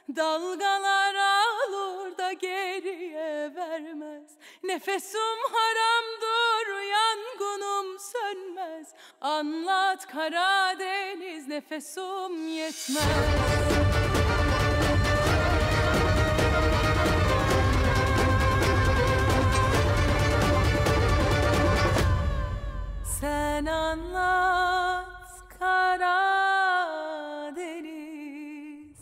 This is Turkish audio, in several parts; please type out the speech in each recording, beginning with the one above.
Dalgalar alır da geriye vermez. Nefesim haramdır, yangınım sönmez. Anlat Karadeniz, nefesim yetmez. Sen anlat Karadeniz.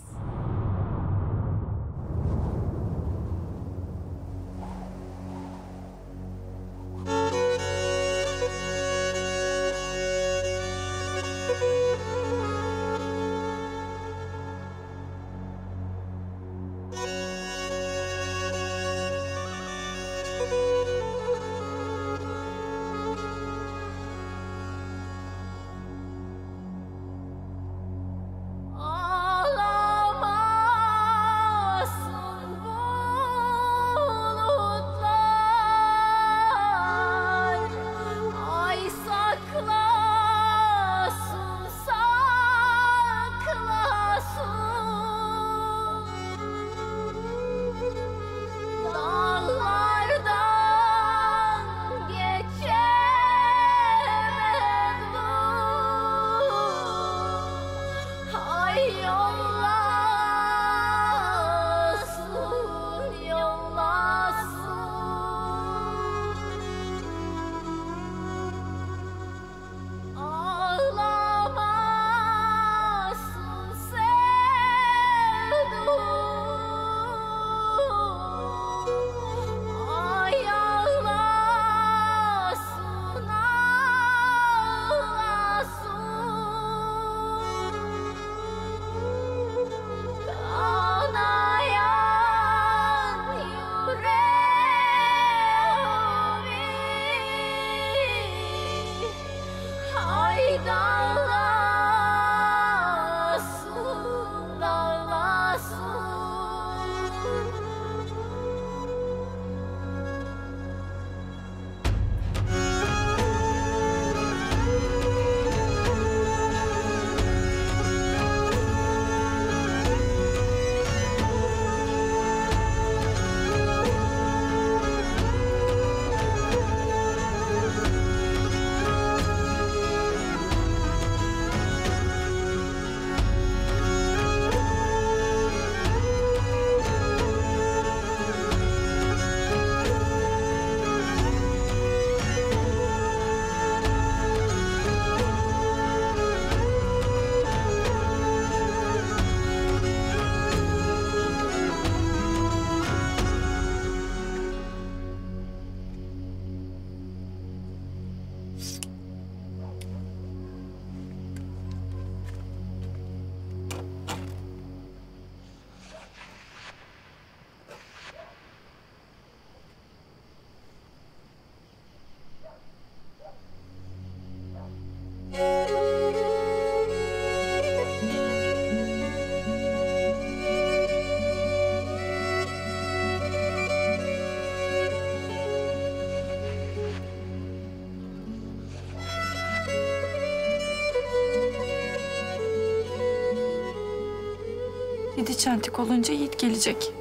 Yedi çentik olunca Yiğit gelecek.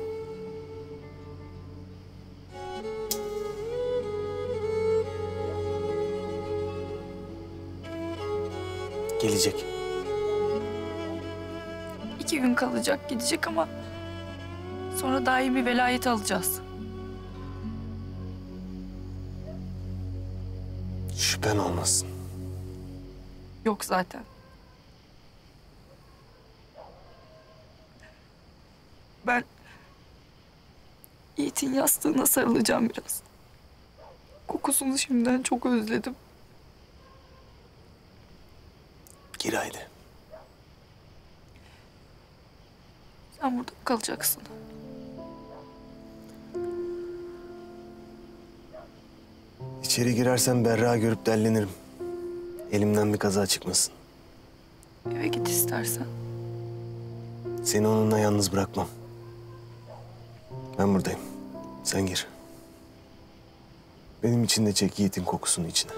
Gelecek. 2 gün kalacak, gidecek ama sonra daimi velayet alacağız. Şüphen olmasın. Yok zaten. Ben Yiğit'in yastığına sarılacağım biraz. Kokusunu şimdiden çok özledim. Gir haydi. Sen burada mı kalacaksın? İçeri girersem Berra görüp dellenirim. Elimden bir kaza çıkmasın. Eve git istersen. Seni onunla yalnız bırakmam. Ben buradayım. Sen gir. Benim için de çek Yiğit'in kokusunu içine.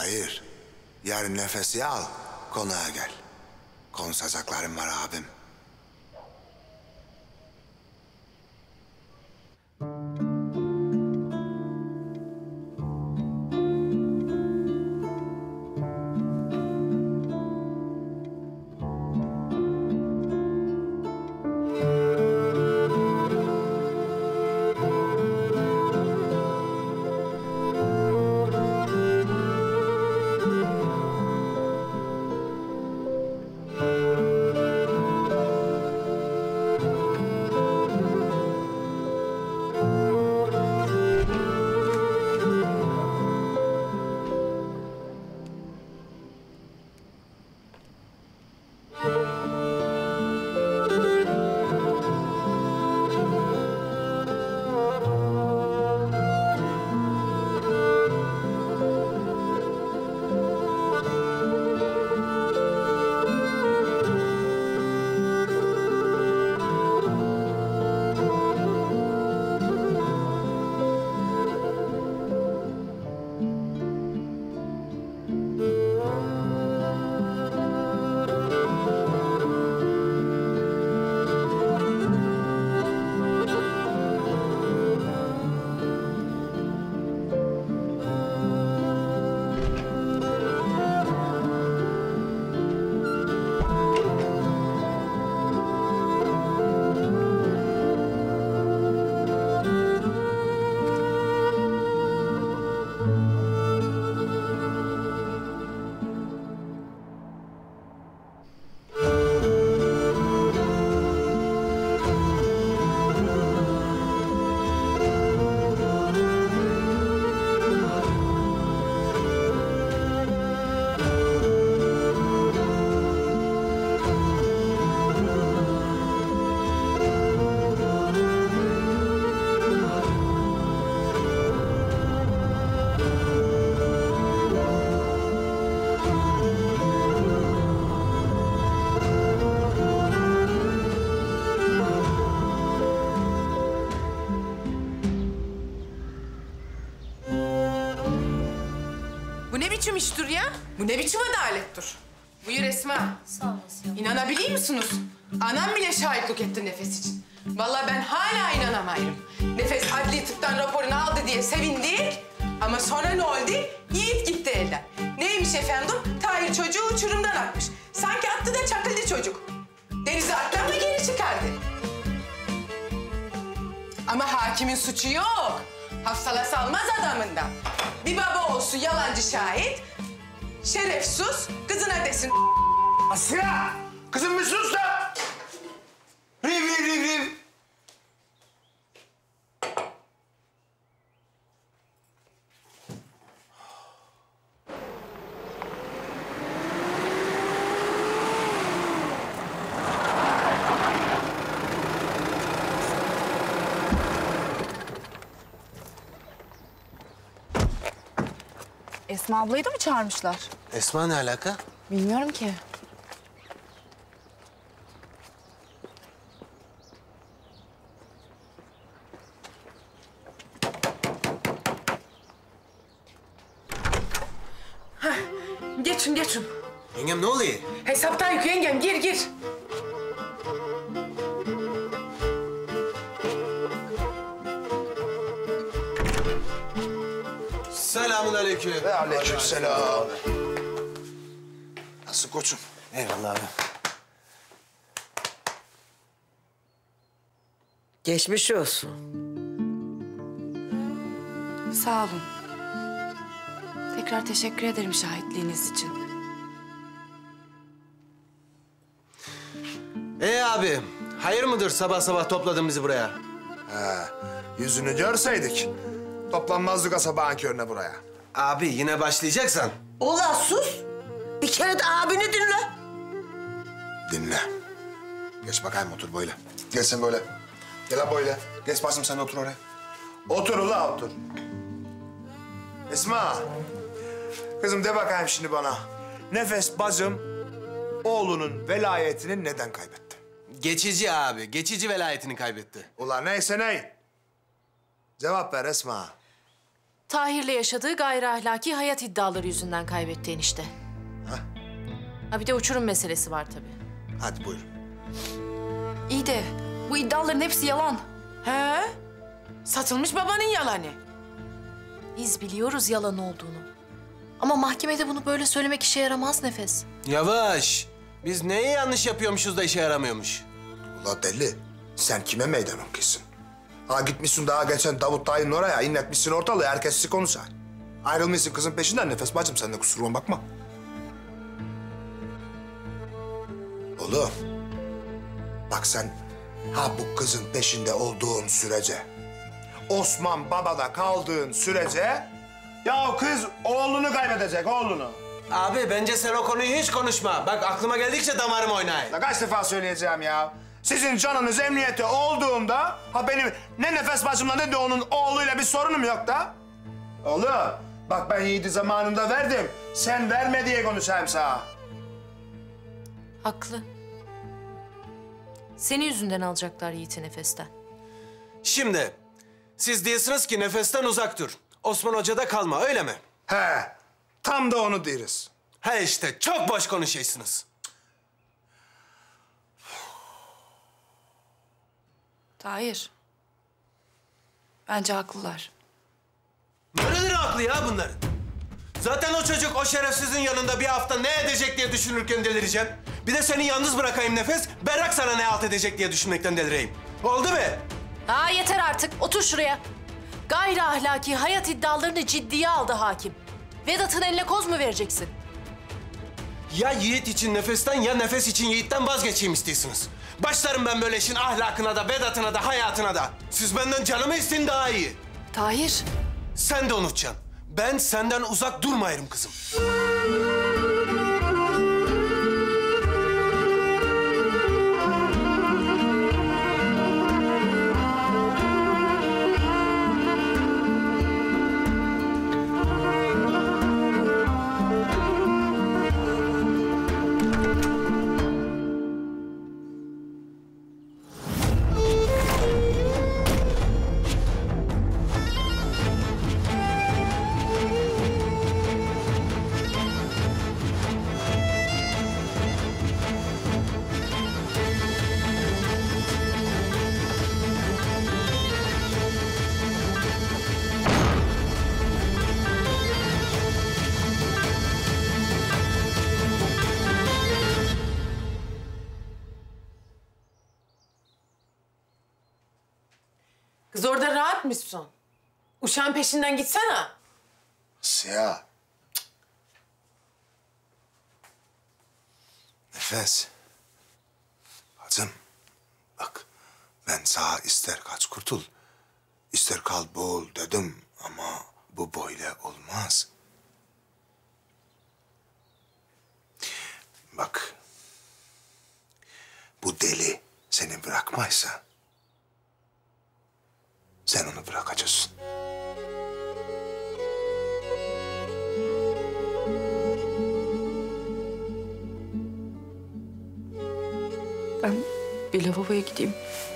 Tahir, yarın nefesi al, konağa gel. Konuşacaklarım var abim. Bu ne biçim iştir ya? Bu ne biçim adalettir? Buyur Esma. Sağ olasın. İnanabiliyor musunuz? Anam bile şahitlik etti Nefes için. Vallahi ben hala inanamayırım. Nefes adli tıptan raporunu aldı diye sevindik. Ama sonra ne oldu? Yiğit gitti elden. Neymiş efendim? Tahir çocuğu uçurumdan atmış. Sanki attı da çakıldı çocuk. Denize atlar mı geri çıkardı? Ama hakimin suçu yok. Hafsala salmaz adamından. Bir baba olsun yalancı şahit. Şerefsiz kızına desin. Asya! Kızım bir sus da! Riv. Esma ablayı da mı çağırmışlar? Esma ne alaka? Bilmiyorum ki. Geçin. Yengem ne oluyor? Hesaptan yük yengem gir. Selamünaleyküm. Ve aleykümselam. Nasıl koçum? Eyvallah abi. Geçmiş olsun. Sağ olun. Tekrar teşekkür ederim şahitliğiniz için. Abi, hayır mıdır sabah sabah topladın bizi buraya? Yüzünü görseydik toplanmazdık ha sabahın körüne buraya. Abi yine başlayacaksan. Ulan sus. Bir kere de abini dinle. Dinle. Geç bakayım otur böyle. Geç sen böyle. Gel lan böyle. Geç basım sen otur oraya. Otur ula otur. Esma. Kızım de bakayım şimdi bana. Nefes bacım oğlunun velayetini neden kaybetti? Geçici abi, geçici velayetini kaybetti. Ulan neyse ney. Cevap ver Esma. Tahir'le yaşadığı gayri ahlaki hayat iddiaları yüzünden kaybetti enişte. Hah. Ha bir de uçurum meselesi var tabii. Hadi buyur. İyi de bu iddiaların hepsi yalan. He? Satılmış babanın yalanı. Biz biliyoruz yalan olduğunu. Ama mahkemede bunu böyle söylemek işe yaramaz Nefes. Yavaş. Biz neyi yanlış yapıyormuşuz da işe yaramıyormuş? Ula deli, sen kime meydan okuyorsun? Ha gitmişsin daha geçen Davut dayının oraya, inletmişsin ortalığı, herkes konuşar. Ayrılmışsın kızın peşinden, Nefes bacım sen de kusuruma bakma. Oğlum, bak sen ha bu kızın peşinde olduğun sürece, Osman babada kaldığın sürece, ya o kız oğlunu kaybedecek, oğlunu. Abi bence sen o konuyu hiç konuşma. Bak aklıma geldikçe damarım oynay. Ya kaç defa söyleyeceğim ya? Sizin canınız emniyette olduğunda, ha benim ne Nefes bacımla ne de onun oğluyla bir sorunum yok da. Oğlum, bak ben Yiğit'i zamanında verdim. Sen verme diye konuşayım sana. Haklı. Senin yüzünden alacaklar Yiğit'i Nefes'ten. Şimdi siz diyorsunuz ki Nefes'ten uzak dur. Osman Hoca'da kalma öyle mi? He, tam da onu deriz. He işte çok boş konuşuyorsunuz. Tahir. Bence haklılar. Nereleri haklı ya bunların? Zaten o çocuk o şerefsizin yanında bir hafta ne edecek diye düşünürken delireceğim. Bir de seni yalnız bırakayım Nefes, Berrak sana ne halt edecek diye düşünmekten delireyim. Oldu mu? Ha yeter artık. Otur şuraya. Gayri ahlaki hayat iddialarını ciddiye aldı hakim. Vedat'ın eline koz mu vereceksin? Ya Yiğit için Nefes'ten ya Nefes için Yiğit'ten vazgeçeyim istiyorsunuz. Başlarım ben böyle işin ahlakına da, Vedat'ına da, hayatına da. Siz benden canımı isteyin daha iyi. Tahir. Sen de unutacaksın. Ben senden uzak durmayırım kızım. Kız orada rahat mısın? Uşağın peşinden gitsene. Siyah. Nefes. Bacım, bak ben sana ister kaç kurtul, ister kal boğul dedim ama bu böyle olmaz. Bak, bu deli seni bırakmaysa sen onu bırakacaksın. Ben bir lavaboya gideyim.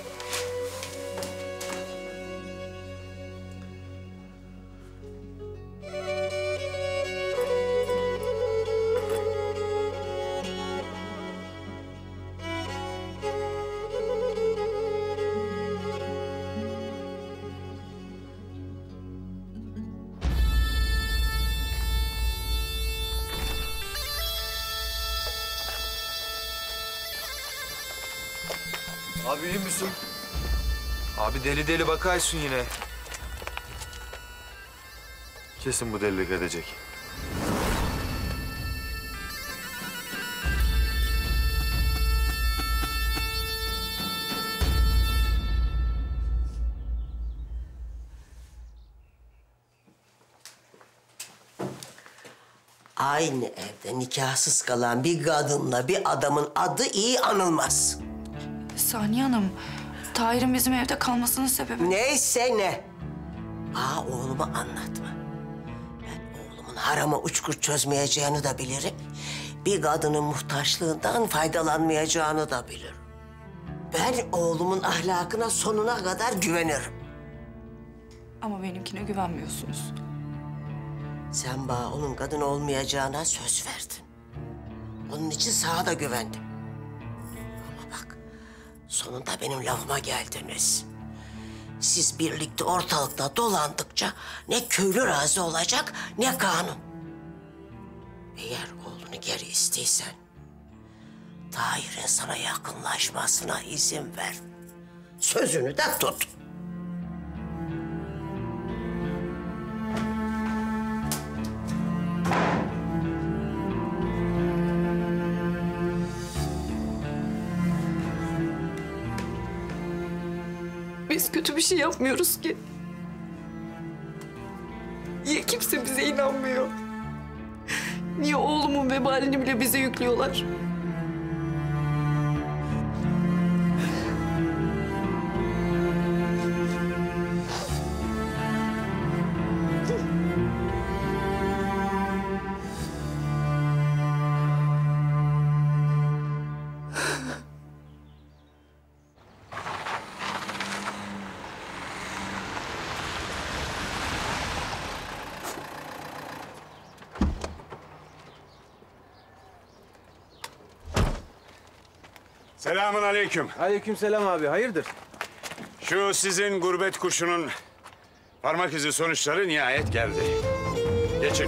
Abi iyi misin? Abi deli deli bakaysın yine. Kesin bu delilik edecek. Aynı evde nikahsız kalan bir kadınla bir adamın adı iyi anılmaz. Saniye Hanım, Tahir'in bizim evde kalmasının sebebi... Neyse ne. Oğluma anlatma. Ben oğlumun harama uçkur çözmeyeceğini de bilirim. Bir kadının muhtaçlığından faydalanmayacağını da bilirim. Ben oğlumun ahlakına sonuna kadar güvenirim. Ama benimkine güvenmiyorsunuz. Sen bana onun kadın olmayacağına söz verdin. Onun için sana da güvendim. Ama bak, sonunda benim lafıma geldiniz. Siz birlikte ortalıkta dolandıkça ne köylü razı olacak ne kanun. Eğer oğlunu geri isteysen, Tahir'in sana yakınlaşmasına izin ver. Sözünü de tut. Biz kötü bir şey yapmıyoruz ki. Niye kimse bize inanmıyor? Niye oğlumun vebalini bile bize yüklüyorlar? Selamun aleyküm. Aleykümselam abi, hayırdır? Şu sizin gurbet kuşunun parmak izi sonuçları nihayet geldi. Geçin.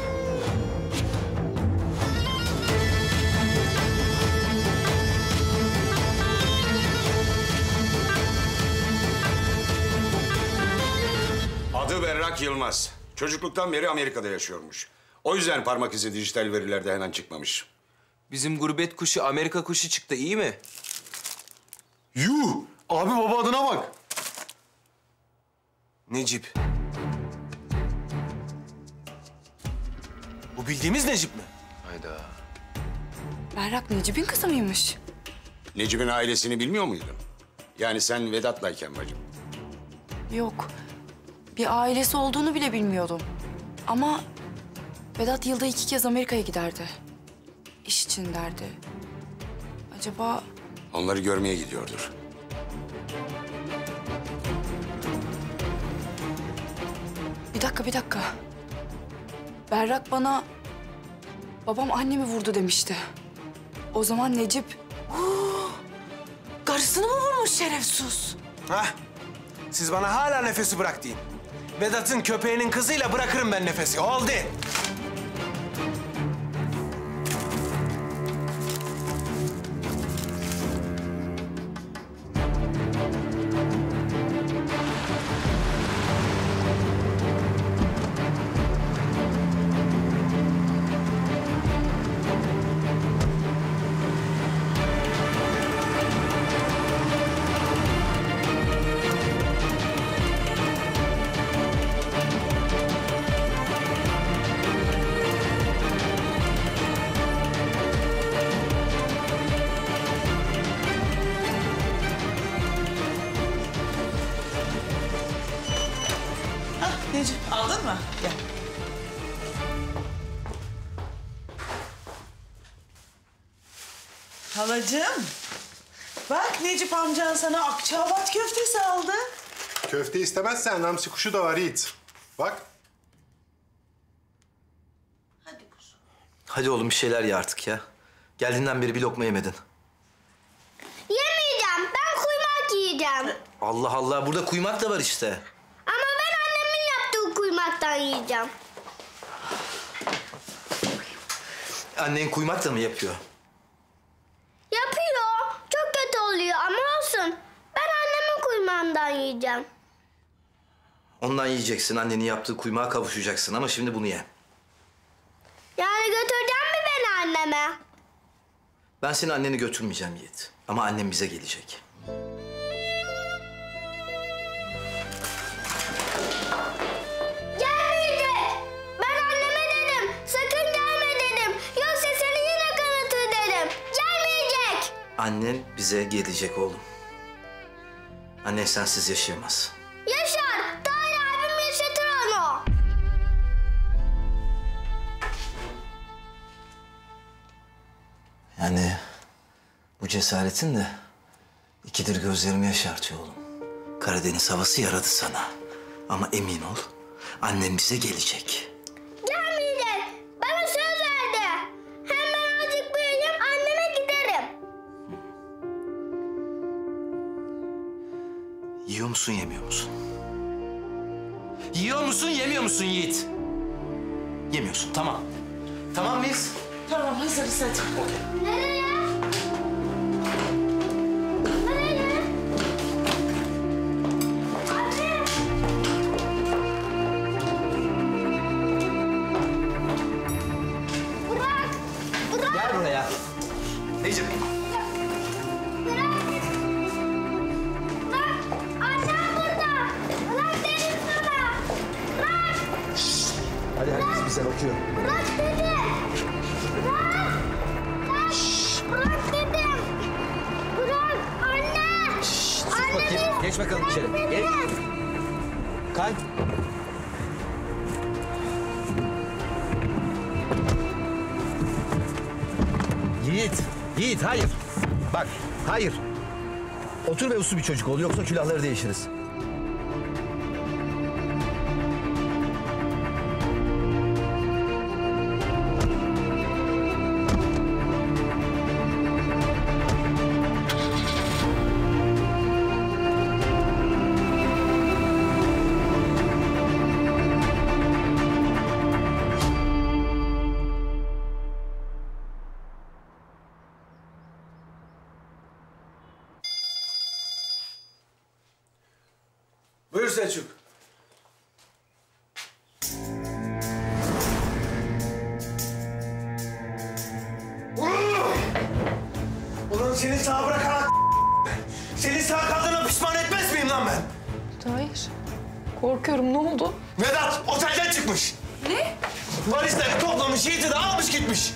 Adı Berrak Yılmaz. Çocukluktan beri Amerika'da yaşıyormuş. O yüzden parmak izi dijital verilerde hemen çıkmamış. Bizim gurbet kuşu Amerika kuşu çıktı, iyi mi? Yuh! Abi baba adına bak. Necip. Bu bildiğimiz Necip mi? Hayda. Berrak Necip'in kızı mıymış? Necip'in ailesini bilmiyor muydun? Yani sen Vedat'layken bacım. Yok. Bir ailesi olduğunu bile bilmiyordum. Ama Vedat yılda 2 kez Amerika'ya giderdi. İş için derdi. Acaba Onları görmeye gidiyordur. bir dakika. Berrak bana babam annemi vurdu demişti. O zaman Necip Karısını mı vurmuş şerefsiz? Hah, siz bana hala nefesi bırak deyin. Vedat'ın köpeğinin kızıyla bırakırım ben nefesi, oldu. Necip aldın mı? Gel. Halacığım. Bak Necip amcan sana Akçaabat köftesi aldı. Köfte istemezsen hamsi kuşu da var Yiğit. Bak. Hadi kuzum. Hadi oğlum bir şeyler ye artık ya. Geldiğinden beri bir lokma yemedin. Yemeyeceğim. Ben kuymak yiyeceğim. Allah Allah, burada kuymak da var işte. Ama ben annemin yaptığı kuymaktan yiyeceğim. Annen kuymak da mı yapıyor? Yapıyor. Çok kötü oluyor ama olsun. Ben annemin kuymağından yiyeceğim. Ondan yiyeceksin, annenin yaptığı kuymağa kavuşacaksın ama şimdi bunu ye. Yani götüreceğim mi beni anneme? Ben seni anneni götürmeyeceğim Yiğit. Ama annem bize gelecek. Gelmeyecek. Ben anneme dedim. Sakın gelme dedim. Yoksa seni yine kanıtır dedim. Gelmeyecek. Annen bize gelecek oğlum. Annen sensiz yaşayamaz. Yaşar. Tahir abim yaşatır onu. Yani bu cesaretin de ikidir gözlerimi yaşartıyor oğlum. Karadeniz havası yaradı sana. Ama emin ol, annem bize gelecek. Gelmeyecek. Yiyor musun, yemiyor musun? Yiyor musun, yemiyor musun Yiğit? Yemiyorsun, tamam. Tamam mıyız? Tamam, hazırız hadi. Okey. Nereye? Nereye? Anne! Bırak! Bırak! Gel buraya. Necip. Bırak! Bırak! Annem burada! Bırak dedim sana! Bırak! Hadi herkes bize bakıyor. Bırak dedim! Bırak! Bırak! Bırak dedim! Bırak! Anne! Sus Anne bakayım. Geç bakalım içeri. Geç. Kalk. Yiğit. Yiğit hayır. Bak hayır. Otur ve uslu bir çocuk ol yoksa külahları değişiriz. Buyur Selçuk. Ulan seni sağ bırakarak seni sağ kaldığına pişman etmez miyim lan ben? Hayır. Korkuyorum. Ne oldu? Vedat otelden çıkmış. Ne? Valizleri toplamış, Yiğit'i de almış gitmiş.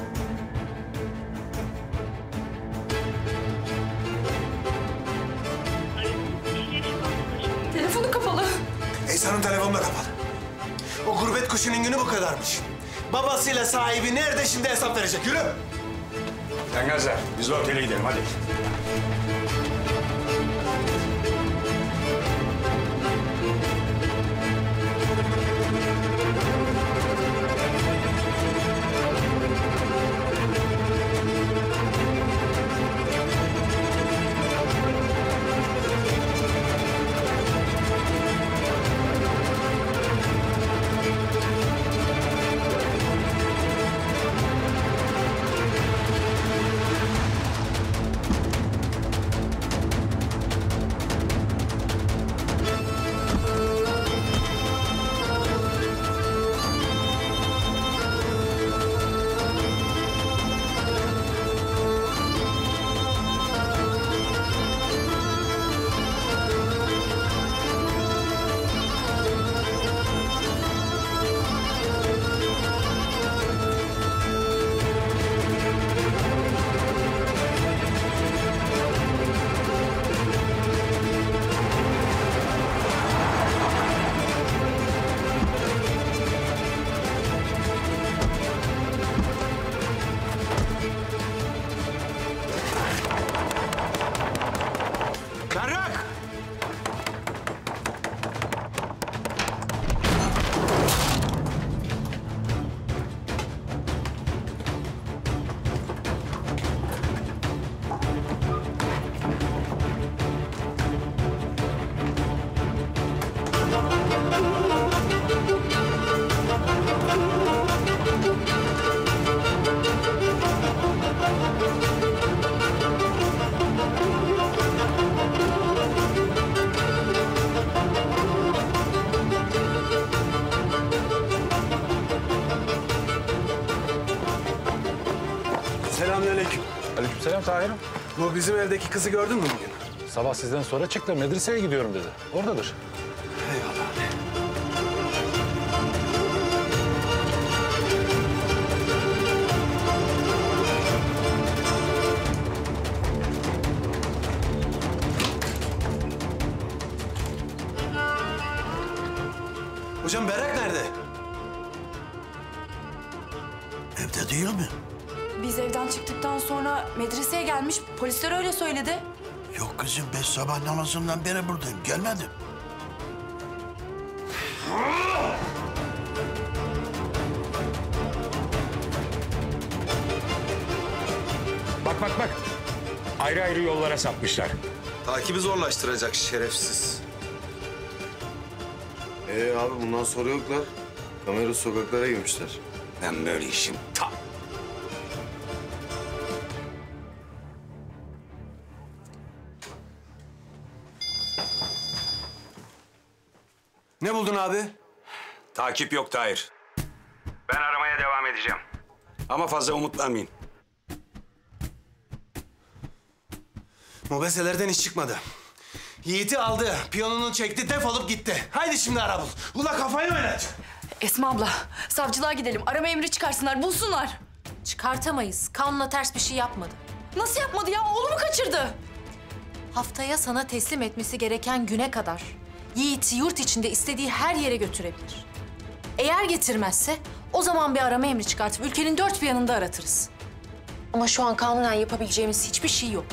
Telefonu kapalı. İhsan'ın telefonu da kapalı. O gurbet kuşunun günü bu kadarmış. Babasıyla sahibi nerede şimdi hesap verecek? Yürü. Yengazlar, biz de otele gidelim hadi. Berrak! Selamünaleyküm. Aleykümselam Tahir'im. Bu bizim evdeki kızı gördün mü bugün? Sabah sizden sonra çıktı, medreseye gidiyorum dedi. Oradadır. Eyvallah abi. Hocam Berrak nerede? Evde değil mi? Biz evden çıktıktan sonra medreseye gelmiş. Polisler öyle söyledi. Yok kızım, ben sabah namazından beri buradayım. Gelmedim. Bak. Ayrı ayrı yollara sapmışlar. Takibi zorlaştıracak şerefsiz. Abi bundan sonra yoklar. Kamera sokaklara girmişler. Ben böyle işim tam. Ne buldun abi? Takip yok Tahir. Ben aramaya devam edeceğim. Ama fazla umutlanmayın. Mobeselerden iş çıkmadı. Yiğit'i aldı, piyanonu çekti, defolup gitti. Haydi şimdi ara bul. Ula kafayı oynat. Esma abla, savcılığa gidelim. Arama emri çıkarsınlar, bulsunlar. Çıkartamayız. Kanuna ters bir şey yapmadı. Nasıl yapmadı ya? Oğlumu kaçırdı. Haftaya sana teslim etmesi gereken güne kadar Yiğit'i yurt içinde istediği her yere götürebilir. Eğer getirmezse o zaman bir arama emri çıkartıp ülkenin dört bir yanında aratırız. Ama şu an kanunen yapabileceğimiz hiçbir şey yok.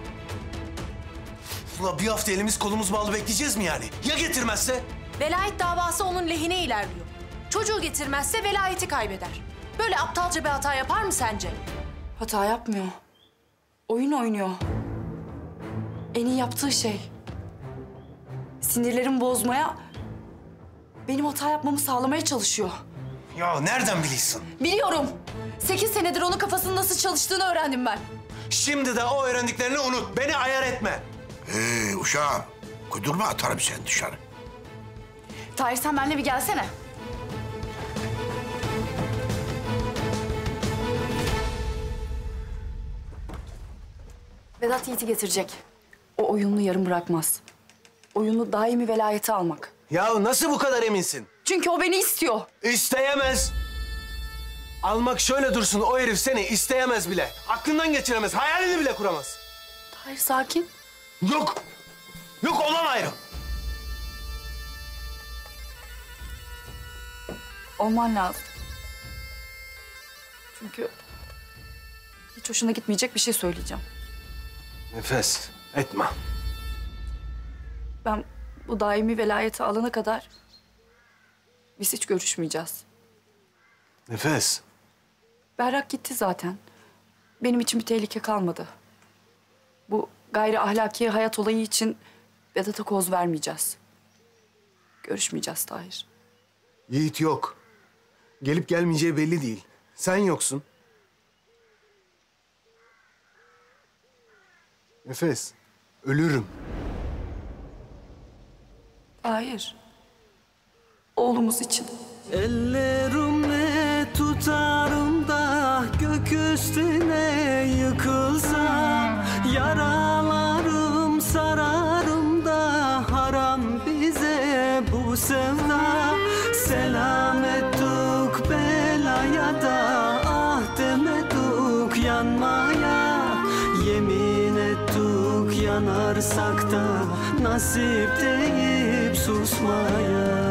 Ula bir hafta elimiz kolumuz bağlı bekleyeceğiz mi yani? Ya getirmezse? Velayet davası onun lehine ilerliyor. Çocuğu getirmezse velayeti kaybeder. Böyle aptalca bir hata yapar mı sence? Hata yapmıyor. Oyun oynuyor. En iyi yaptığı şey. Sinirlerimi bozmaya, benim hata yapmamı sağlamaya çalışıyor. Ya nereden biliyorsun? Biliyorum. 8 senedir onun kafasının nasıl çalıştığını öğrendim ben. Şimdi de o öğrendiklerini unut. Beni ayar etme. Uşağım, kudurma atarım seni dışarı. Tahir sen benimle bir gelsene. Vedat Yiğit'i getirecek. O oyununu yarım bırakmaz. Oyunu daimi velayete almak. Ya nasıl bu kadar eminsin? Çünkü o beni istiyor. İsteyemez. Almak şöyle dursun, o herif seni isteyemez bile. Aklından geçiremez, hayalini bile kuramaz. Tahir sakin. Yok. Yok olamayırım. Olman lazım. Çünkü hiç hoşuna gitmeyecek bir şey söyleyeceğim. Nefes, etme. Ben bu daimi velayeti alana kadar biz hiç görüşmeyeceğiz. Nefes. Berrak gitti zaten. Benim için bir tehlike kalmadı. Bu gayri ahlaki hayat olayı için Vedat'a koz vermeyeceğiz. Görüşmeyeceğiz Tahir. Yiğit yok. Gelip gelmeyeceği belli değil. Sen yoksun. Nefes, ölürüm. Tahir. Oğlumuz için. Ellerimle tutarım da gök üstüne yıkılsam, yaralarım sararım da haram bize bu sevda. Selamettuk belaya da ah demeduk yanmaya, yemin ettuk yanarsak da nasip deyip susmaya.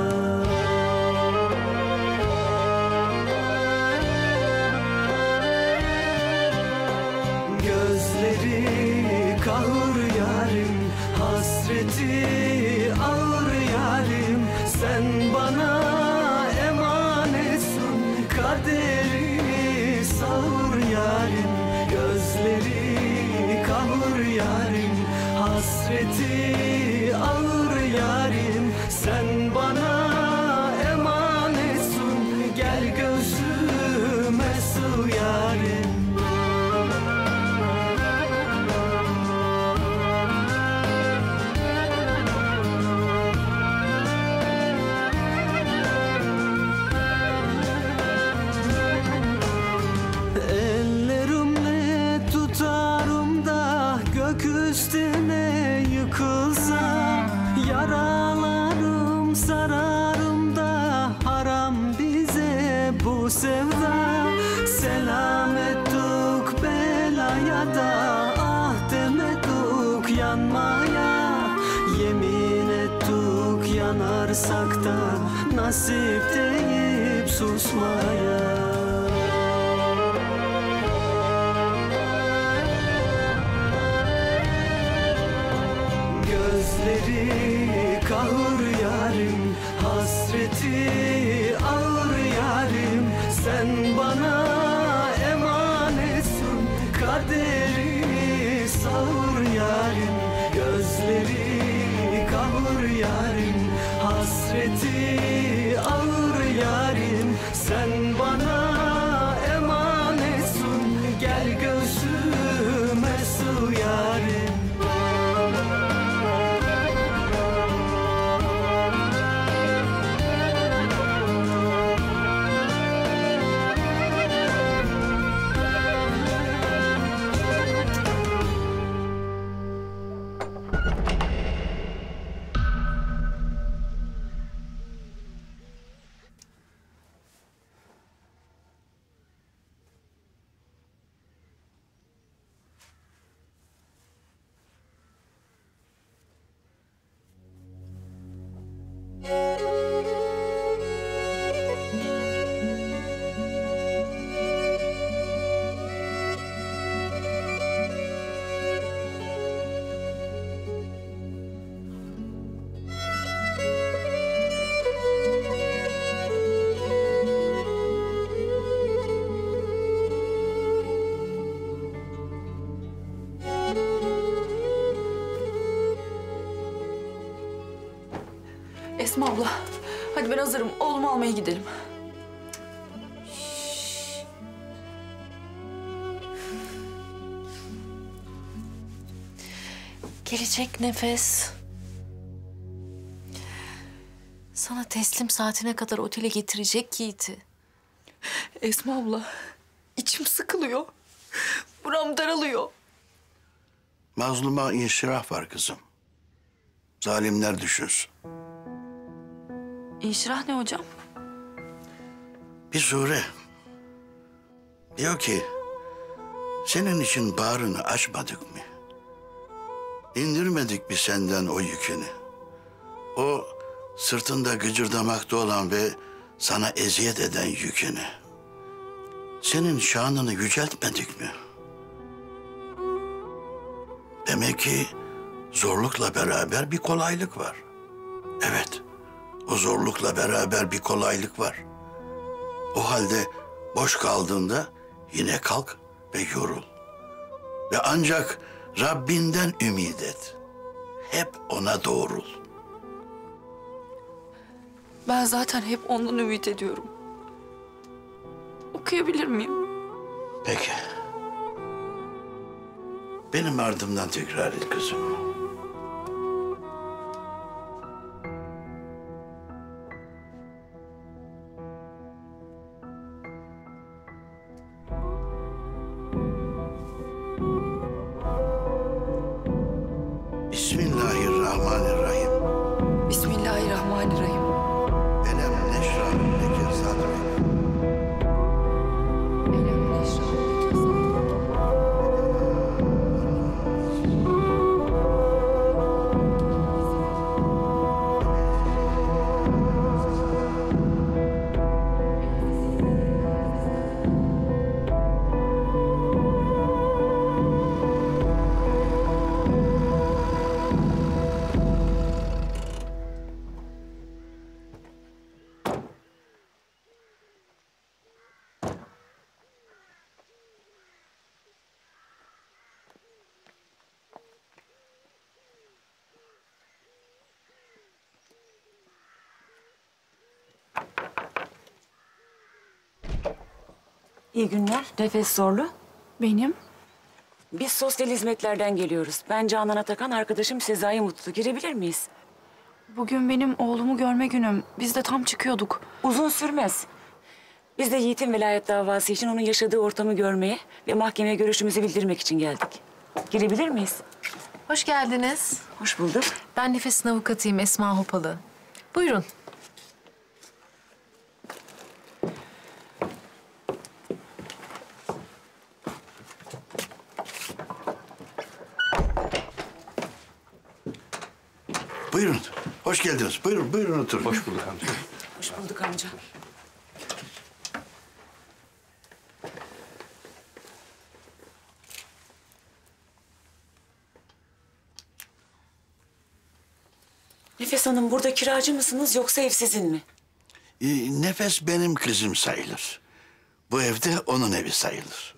Gözleri kahır yarim, hasreti ağır yarim. Sen bana emanetsin, kaderimi sağır yarim. Gözleri kahır yarim, hasreti ağır yarim. Sen bana emanetsin, gel gözüme sığ yarim. Üstüne yıkılsam, yaralarım sararım da haram bize bu sevda. Selamettuk belaya da ah demeduk yanmaya, yemin ettuk yanarsak da nasip deyip susmaya. Gözleri kahır yarim, hasreti ağır yarim. Sen bana emanetsin, kaderimi sağır yarim. Gözleri Esma abla, hadi ben hazırım. Oğlumu almaya gidelim. Gelecek Nefes. Sana teslim saatine kadar otele getirecek Yiğit'i. Esma abla, içim sıkılıyor. Buram daralıyor. Mazluma inşirah var kızım. Zalimler düşünsün. İnşirah ne hocam? Bir sure. Diyor ki, senin için bağrını açmadık mı? İndirmedik mi senden o yükünü? O sırtında gıcırdamakta olan ve sana eziyet eden yükünü. Senin şanını yüceltmedik mi? Demek ki zorlukla beraber bir kolaylık var. Evet, o zorlukla beraber bir kolaylık var. O halde boş kaldığında yine kalk ve yorul. Ve ancak Rabbinden ümit et. Hep ona doğrul. Ben zaten hep ondan ümit ediyorum. Okuyabilir miyim? Peki. Benim ardımdan tekrar et kızım. Bismillahirrahmanirrahim. Bismillahirrahmanirrahim. Elem neşrah leke sadrek. İyi günler. Nefes Zorlu. Benim. Biz sosyal hizmetlerden geliyoruz. Ben Canan Atakan, arkadaşım Sezai Mutlu. Girebilir miyiz? Bugün benim oğlumu görme günüm. Biz de tam çıkıyorduk. Uzun sürmez. Biz de Yiğit'in velayet davası için onun yaşadığı ortamı görmeye ve mahkemeye görüşümüzü bildirmek için geldik. Girebilir miyiz? Hoş geldiniz. Hoş bulduk. Ben Nefes'in avukatıyım Esma Hopalı. Buyurun. Buyurun. Hoş geldiniz. Buyurun, buyurun oturun. Hoş bulduk amca. Hoş bulduk amca. Nefes Hanım, burada kiracı mısınız yoksa ev sizin mi? Nefes benim kızım sayılır. Bu evde onun evi sayılır.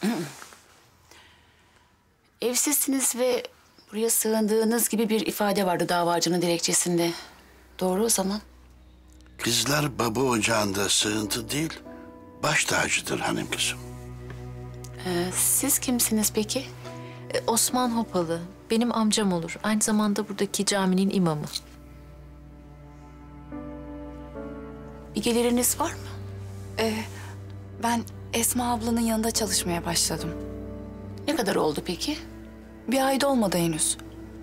Evsizsiniz ve buraya sığındığınız gibi bir ifade vardı davacının dilekçesinde. Doğru o zaman. Kızlar baba ocağında sığıntı değil, baş tacıdır hanım kızım. Siz kimsiniz peki? Osman Hopalı. Benim amcam olur. Aynı zamanda buradaki caminin imamı. Bir geliriniz var mı? Ben Esma ablanın yanında çalışmaya başladım. Ne kadar oldu peki? Bir ayda olmadı henüz.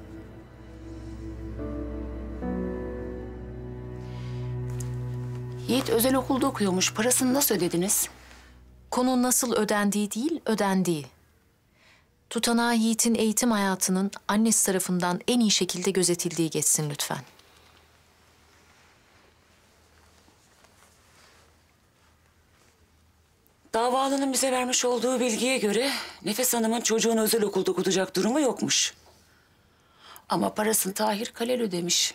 Yiğit özel okulda okuyormuş. Parasını nasıl ödediniz? Konu nasıl ödendiği değil, ödendiği. Tutanağı Yiğit'in eğitim hayatının annesi tarafından en iyi şekilde gözetildiği geçsin lütfen. Davalının bize vermiş olduğu bilgiye göre Nefes Hanım'ın çocuğunu özel okulda okutacak durumu yokmuş. Ama parasını Tahir Kalel ödemiş.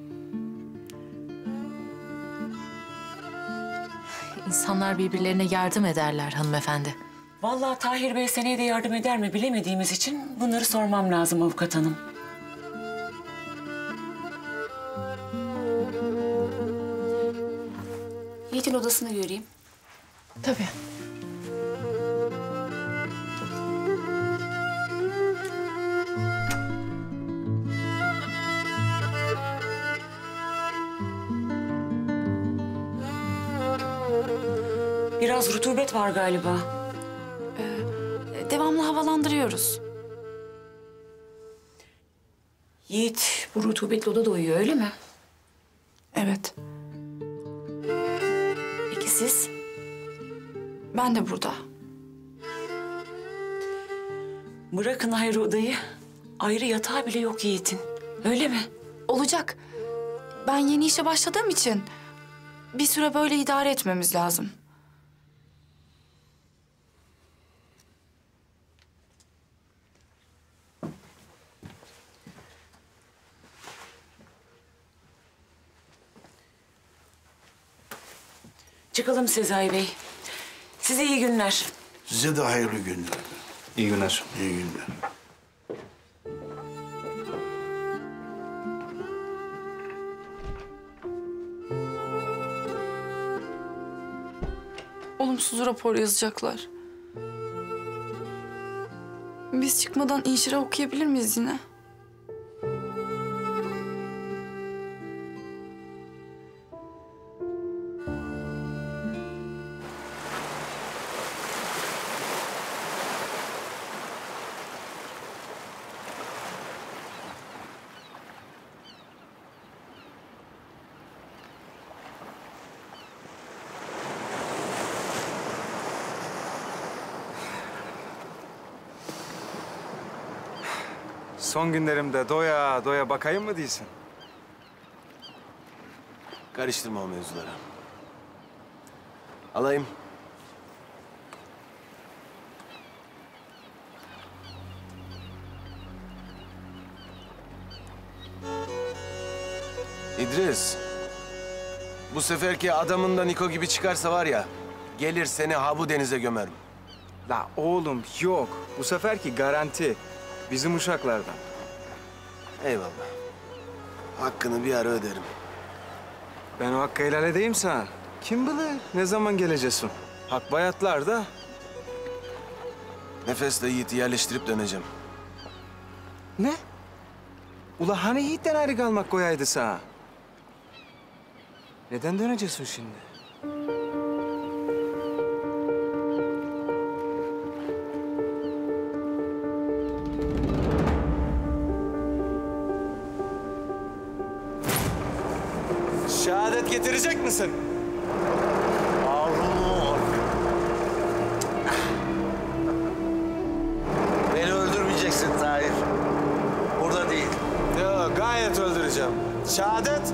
İnsanlar birbirlerine yardım ederler hanımefendi. Vallahi Tahir Bey seneye de yardım eder mi bilemediğimiz için bunları sormam lazım avukat hanım. Yiğit'in odasını göreyim. Tabii. Biraz rutubet var galiba. Devamlı havalandırıyoruz. Yiğit bu rutubetli odada uyuyor öyle mi? Evet. Peki siz? Ben de burada. Bırakın ayrı odayı. Ayrı yatağı bile yok Yiğit'in. Öyle mi? Olacak. Ben yeni işe başladığım için bir süre böyle idare etmemiz lazım. Çıkalım Sezai Bey. Size iyi günler. Size de hayırlı günler. İyi günler. İyi günler. Olumsuz rapor yazacaklar. Biz çıkmadan inşire okuyabilir miyiz yine? Son günlerimde doya doya bakayım mı değilsin? Karıştırma o mevzuları. Alayım. İdris. Bu seferki adamın da Niko gibi çıkarsa var ya, gelir seni ha bu denize gömerim. La oğlum yok. Bu seferki garanti. Bizim uşaklardan. Eyvallah. Hakkını bir ara öderim. Ben o hakkı helal edeyim sana. Kim bilir ne zaman geleceksin? Hak bayatlar da. Nefesle Yiğit'i yerleştirip döneceğim. Ne? Ula hani Yiğit'ten ayrı kalmak koyaydı sana? Neden döneceksin şimdi? Şehadet getirecek misin? Beni öldürmeyeceksin Tahir. Burada değil. Yok, gayet öldüreceğim. Şehadet?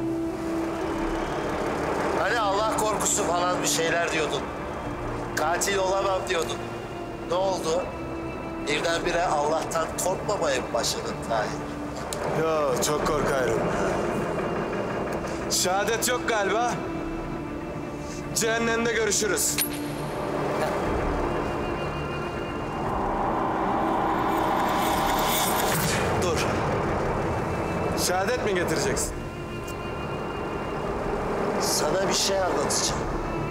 Hani Allah korkusu falan bir şeyler diyordun. Katil olamam diyordun. Ne oldu? Birdenbire Allah'tan korkmamaya mı başladın Tahir? Yok, çok korkarım. Şehadet yok galiba. Cehennemde görüşürüz. Dur. Şehadet mi getireceksin? Sana bir şey anlatacağım.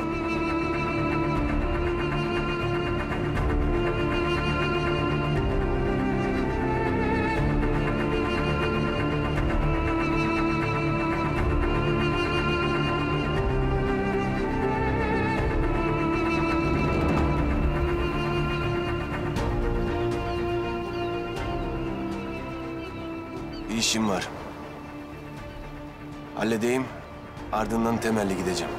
Bir işim var. Halledeyim, ardından temelli gideceğim.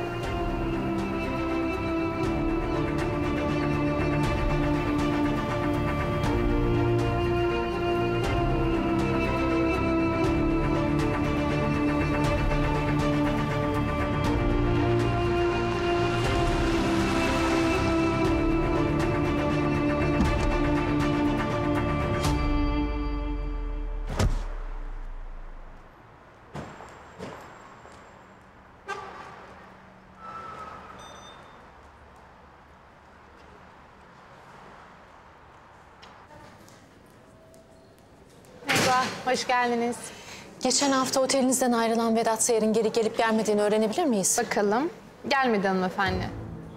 Merhaba, hoş geldiniz. Geçen hafta otelinizden ayrılan Vedat Sayar'ın geri gelip gelmediğini öğrenebilir miyiz? Bakalım. Gelmedi hanımefendi.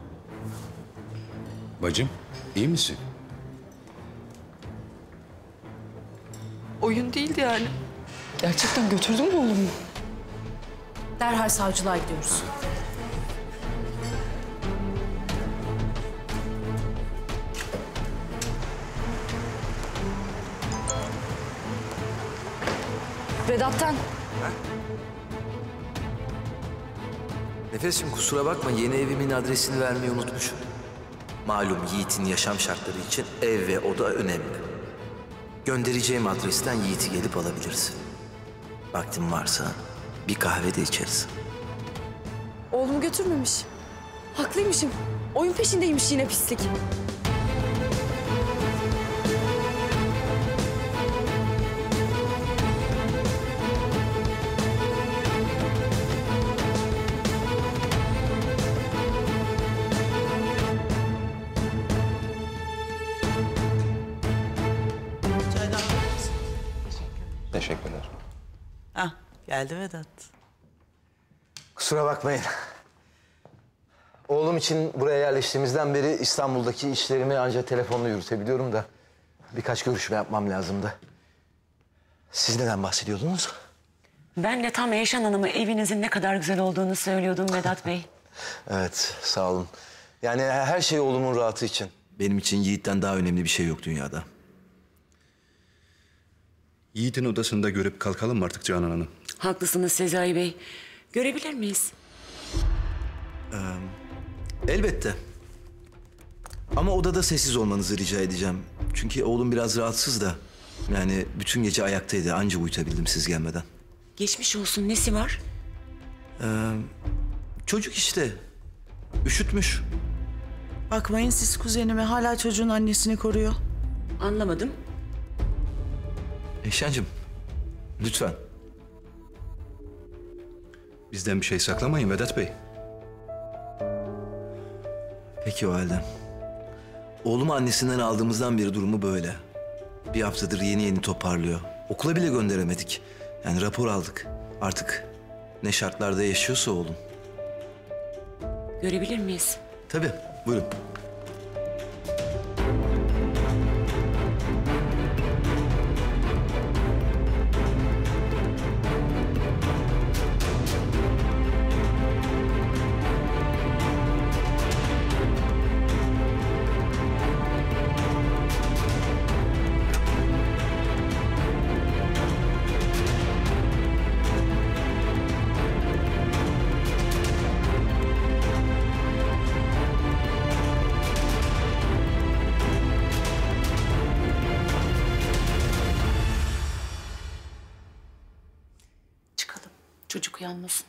Bacım, iyi misin? Oyun değildi yani. Gerçekten götürdün mü oğlumu? Derhal savcılığa gidiyoruz. Vedat'tan. Nefes'cim kusura bakma, yeni evimin adresini vermeyi unutmuşum. Malum Yiğit'in yaşam şartları için ev ve oda önemli. Göndereceğim adresten Yiğit'i gelip alabilirsin. Vaktin varsa bir kahve de içeriz. Oğlumu götürmemiş. Haklıymışım. Oyun peşindeymiş yine pislik. Teşekkürler. Hah, geldi Vedat. Kusura bakmayın. Oğlum için buraya yerleştiğimizden beri İstanbul'daki işlerimi ancak telefonla yürütebiliyorum da birkaç görüşme yapmam lazımdı. Siz neden bahsediyordunuz? Ben de tam Eyşan Hanım'a evinizin ne kadar güzel olduğunu söylüyordum Vedat Bey. Evet, sağ olun. Yani her şey oğlumun rahatı için. Benim için Yiğit'ten daha önemli bir şey yok dünyada. Yiğit'in odasında görüp kalkalım mı artık Canan Hanım? Haklısınız Sezai Bey. Görebilir miyiz? Elbette. Ama odada sessiz olmanızı rica edeceğim. Çünkü oğlum biraz rahatsız da. Yani bütün gece ayaktaydı. Anca uyutabildim siz gelmeden. Geçmiş olsun. Nesi var? Çocuk işte. Üşütmüş. Bakmayın siz kuzenime, hala çocuğun annesini koruyor. Anlamadım. Eyşancığım, lütfen. Bizden bir şey saklamayın Vedat Bey. Peki o halde. Oğlumu annesinden aldığımızdan beri durumu böyle. Bir haftadır yeni toparlıyor. Okula bile gönderemedik. Yani rapor aldık. Artık ne şartlarda yaşıyorsa oğlum. Görebilir miyiz? Tabii, buyurun. Çocuk uyanmasın.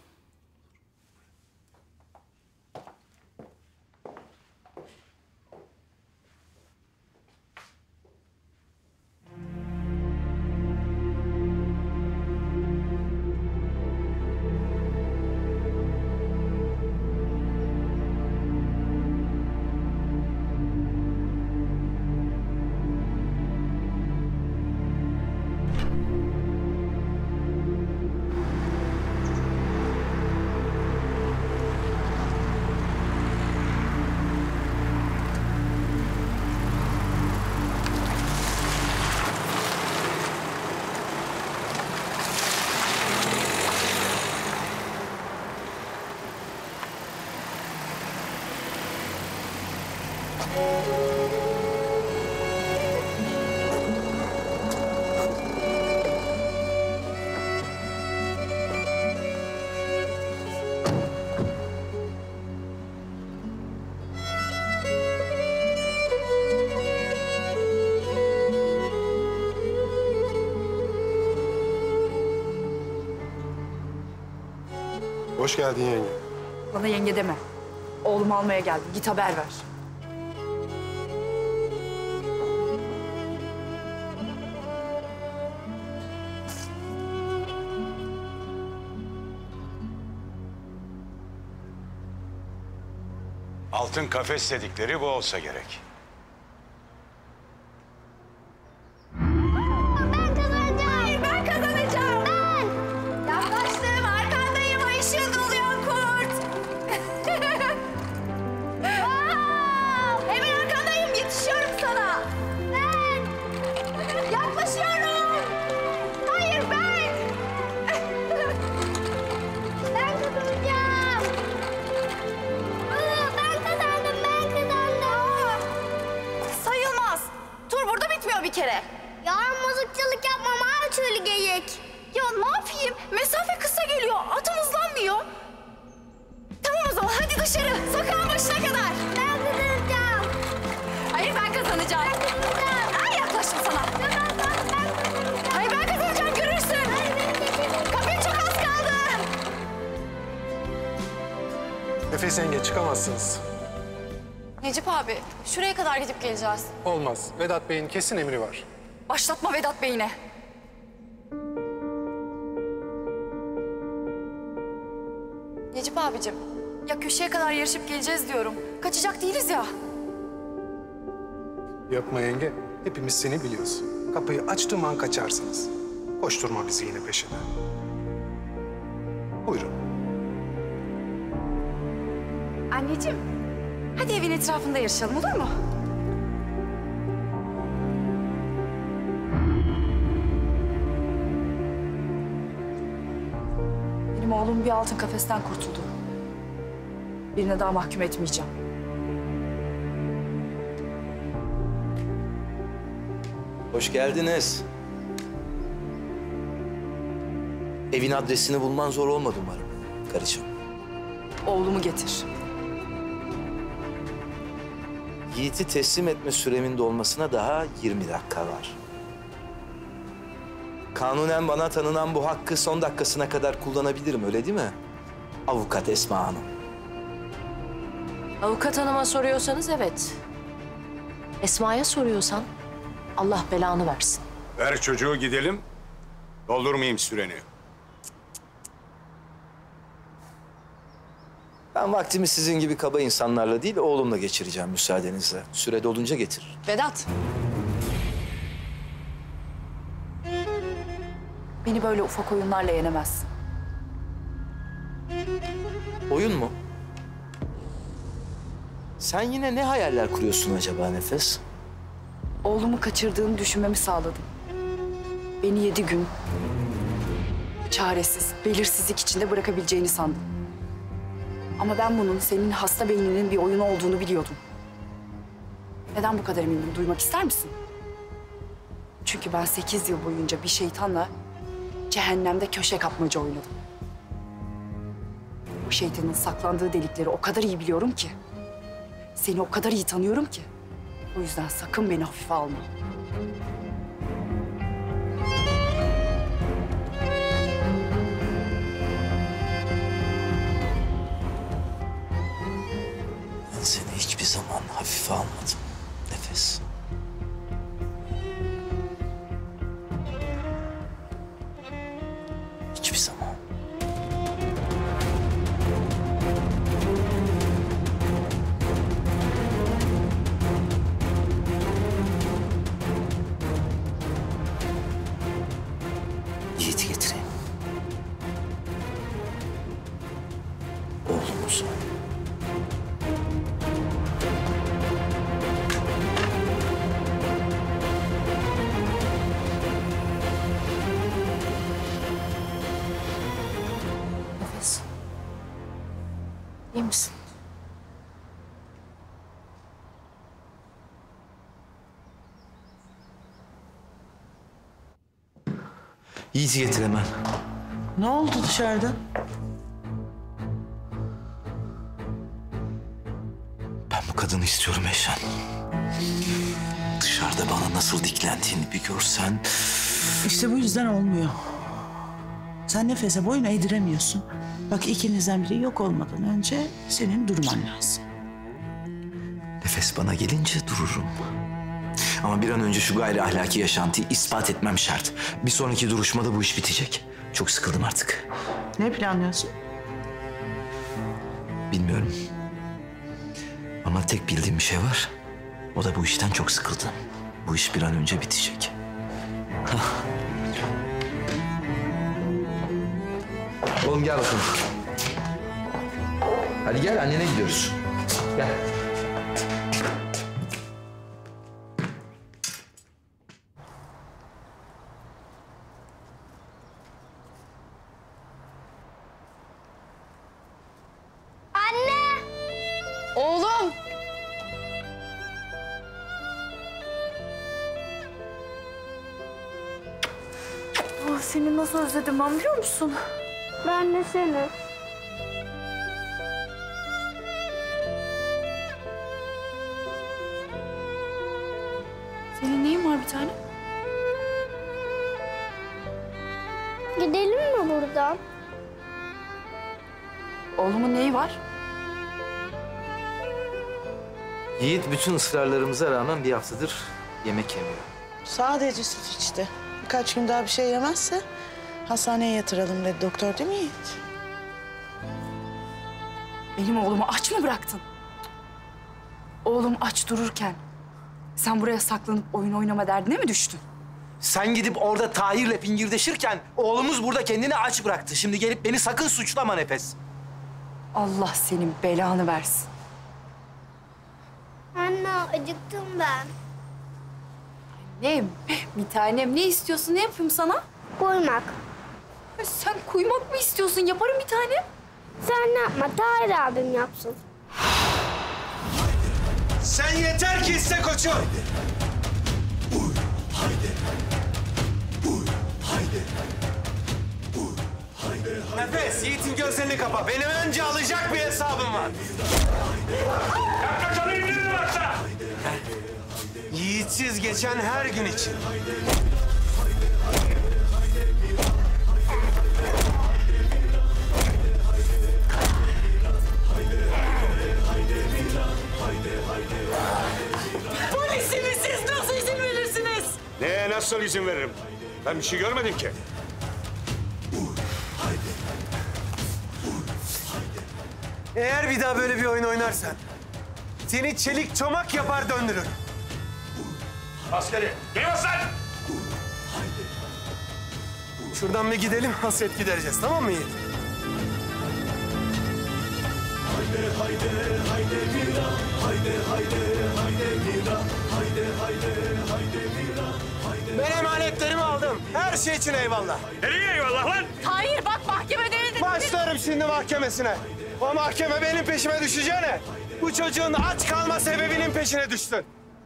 Hoş geldin yenge. Bana yenge deme. Oğlumu almaya geldim. Git haber ver. Altın kafes dedikleri bu olsa gerek. Ben kazanacağım. Ben kazanacağım. Ben. Yaklaştım, arkandayım. Işığı doluyor kurt. Ya ne yapayım? Mesafe kısa geliyor. Atım hızlanmıyor. Tamam o zaman hadi dışarı. Sokağın başına kadar. Ben kazanacağım. Hayır ben kazanacağım. Ben kazanacağım. Ay yaklaştım sana. Hayır ben kazanacağım görürsün. Kapıya çok az kaldı. Nefes yenge çıkamazsınız. Necip abi şuraya kadar gidip geleceğiz. Olmaz. Vedat Bey'in kesin emri var. Başlatma Vedat Bey'ine. Necip abicim, ya köşeye kadar yarışıp geleceğiz diyorum. Kaçacak değiliz ya. Yapma yenge. Hepimiz seni biliyoruz. Kapıyı açtığım an kaçarsınız. Koşturma bizi yine peşine. Buyurun. Anneciğim, hadi evin etrafında yarışalım olur mu? Benim oğlum bir altın kafesten kurtuldu. Birine daha mahkum etmeyeceğim. Hoş geldiniz. Evin adresini bulman zor olmadı umarım karıcığım. Oğlumu getir. Yiğit'i teslim etme süremin dolmasına daha 20 dakika var. Kanunen bana tanınan bu hakkı son dakikasına kadar kullanabilirim, öyle değil mi? Avukat Esma Hanım. Avukat hanıma soruyorsanız evet. Esma'ya soruyorsan Allah belanı versin. Ver çocuğu gidelim. Doldurmayayım süreni. Ben vaktimi sizin gibi kaba insanlarla değil, oğlumla geçireceğim müsaadenizle. Süre dolunca getir. Vedat. Beni böyle ufak oyunlarla yenemezsin. Oyun mu? Sen yine ne hayaller kuruyorsun acaba Nefes? Oğlumu kaçırdığını düşünmemi sağladın. Beni 7 gün çaresiz, belirsizlik içinde bırakabileceğini sandım. Ama ben bunun senin hasta beyninin bir oyunu olduğunu biliyordum. Neden bu kadar emindim? Duymak ister misin? Çünkü ben 8 yıl boyunca bir şeytanla cehennemde köşe kapmaca oynadım. Bu şeytanın saklandığı delikleri o kadar iyi biliyorum ki. Seni o kadar iyi tanıyorum ki. O yüzden sakın beni hafife alma. Ben seni hiçbir zaman hafife almadım Nefes. Hiçbir zaman. Yiğit'i getireyim. Oğlumuzu. Nefes. İyi misin? Yiğit'i getir hemen. Ne oldu dışarıda? Ben bu kadını istiyorum Eşen. Dışarıda bana nasıl diklendiğini bir görsen. İşte bu yüzden olmuyor. Sen Nefes'e boyun eğdiremiyorsun. Bak ikinizden biri yok olmadan önce senin durman lazım. Nefes bana gelince dururum. Ama bir an önce şu gayri ahlaki yaşantıyı ispat etmem şart. Bir sonraki duruşmada bu iş bitecek. Çok sıkıldım artık. Ne planlıyorsun? Bilmiyorum. Ama tek bildiğim bir şey var. O da bu işten çok sıkıldım. Bu iş bir an önce bitecek. Oğlum gel bakalım. Hadi gel, annene gidiyoruz. Gel. Anne! Oğlum! seni nasıl özledim ben biliyor musun? Ben de seni. Senin neyin var bir tane? Gidelim mi buradan? Oğlumun neyi var? Yiğit bütün ısrarlarımıza rağmen bir haftadır yemek yemiyor. Sadece süt içti. Birkaç gün daha bir şey yemezse hastaneye yatıralım dedi doktor, değil mi Yiğit? Benim oğlumu aç mı bıraktın? Oğlum aç dururken sen buraya saklanıp oyun oynama derdine mi düştün? Sen gidip orada Tahir'le fingirdeşirken oğlumuz burada kendini aç bıraktı. Şimdi gelip beni sakın suçlama Nefes. Allah senin belanı versin. Anne acıktım ben. Ne? Bir tanem ne istiyorsun? Ne yapayım sana? Koymak. Sen kuymak mı istiyorsun? Yaparım bir tanem. Sen ne yapma, Tahir abim yapsın. Sen yeter ki iste koçum. Nefes, Yiğit'in gözlerini kapa. Benim önce alacak bir hesabım var. Kaçanı indirin varsa. Yiğitsiz geçen her gün için. Polisiniz siz nasıl izin verirsiniz? Neye nasıl izin veririm? Ben bir şey görmedim ki. Eğer bir daha böyle bir oyun oynarsan seni çelik çomak yapar döndürürüm. Askeri, gel sen! Şuradan bir gidelim, hasret gidereceğiz. Tamam mı Yiğit? Ben emanetlerimi aldım. Her şey için eyvallah. Nereye eyvallah lan? Tahir bak mahkemedeydim. Başlarım şimdi mahkemesine. O mahkeme benim peşime düşeceğine bu çocuğun aç kalma sebebinin peşine düşsün.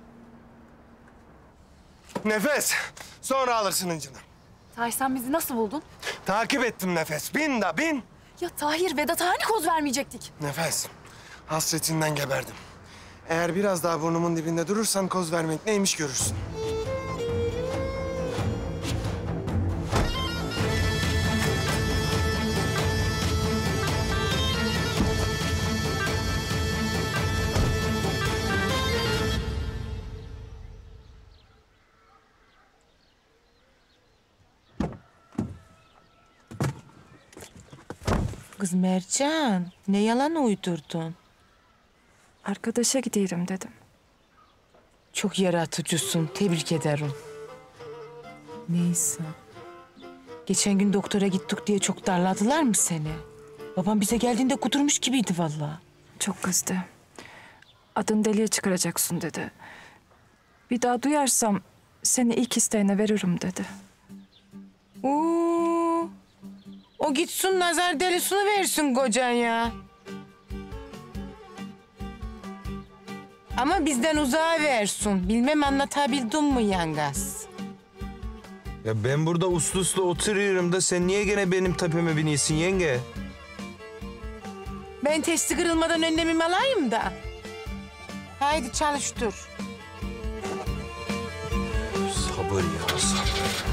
Nefes, sonra alırsın hıncını. Tahir sen bizi nasıl buldun? Takip ettim Nefes. Bin da bin. Ya Tahir, Vedat'a hani koz vermeyecektik? Nefes, hasretinden geberdim. Eğer biraz daha burnumun dibinde durursan koz vermek neymiş görürsün. Kız Mercan, ne yalan uydurdun? Arkadaşa gidiyorum dedim. Çok yaratıcısın, tebrik ederim. Neyse. Geçen gün doktora gittik diye çok darladılar mı seni? Babam bize geldiğinde kudurmuş gibiydi vallahi. Çok kızdı. Adını deliye çıkaracaksın dedi. Bir daha duyarsam seni ilk isteğine veririm dedi. Oo, o gitsin nazar delisini versin kocan ya. Ama bizden uzağa versin. Bilmem anlatabildim mi yangaz? Ya ben burada uslu uslu oturuyorum da sen niye gene benim tepeme biniyorsun yenge? Ben testi kırılmadan önlemimi alayım da. Haydi çalıştır. Sabır ya sabır.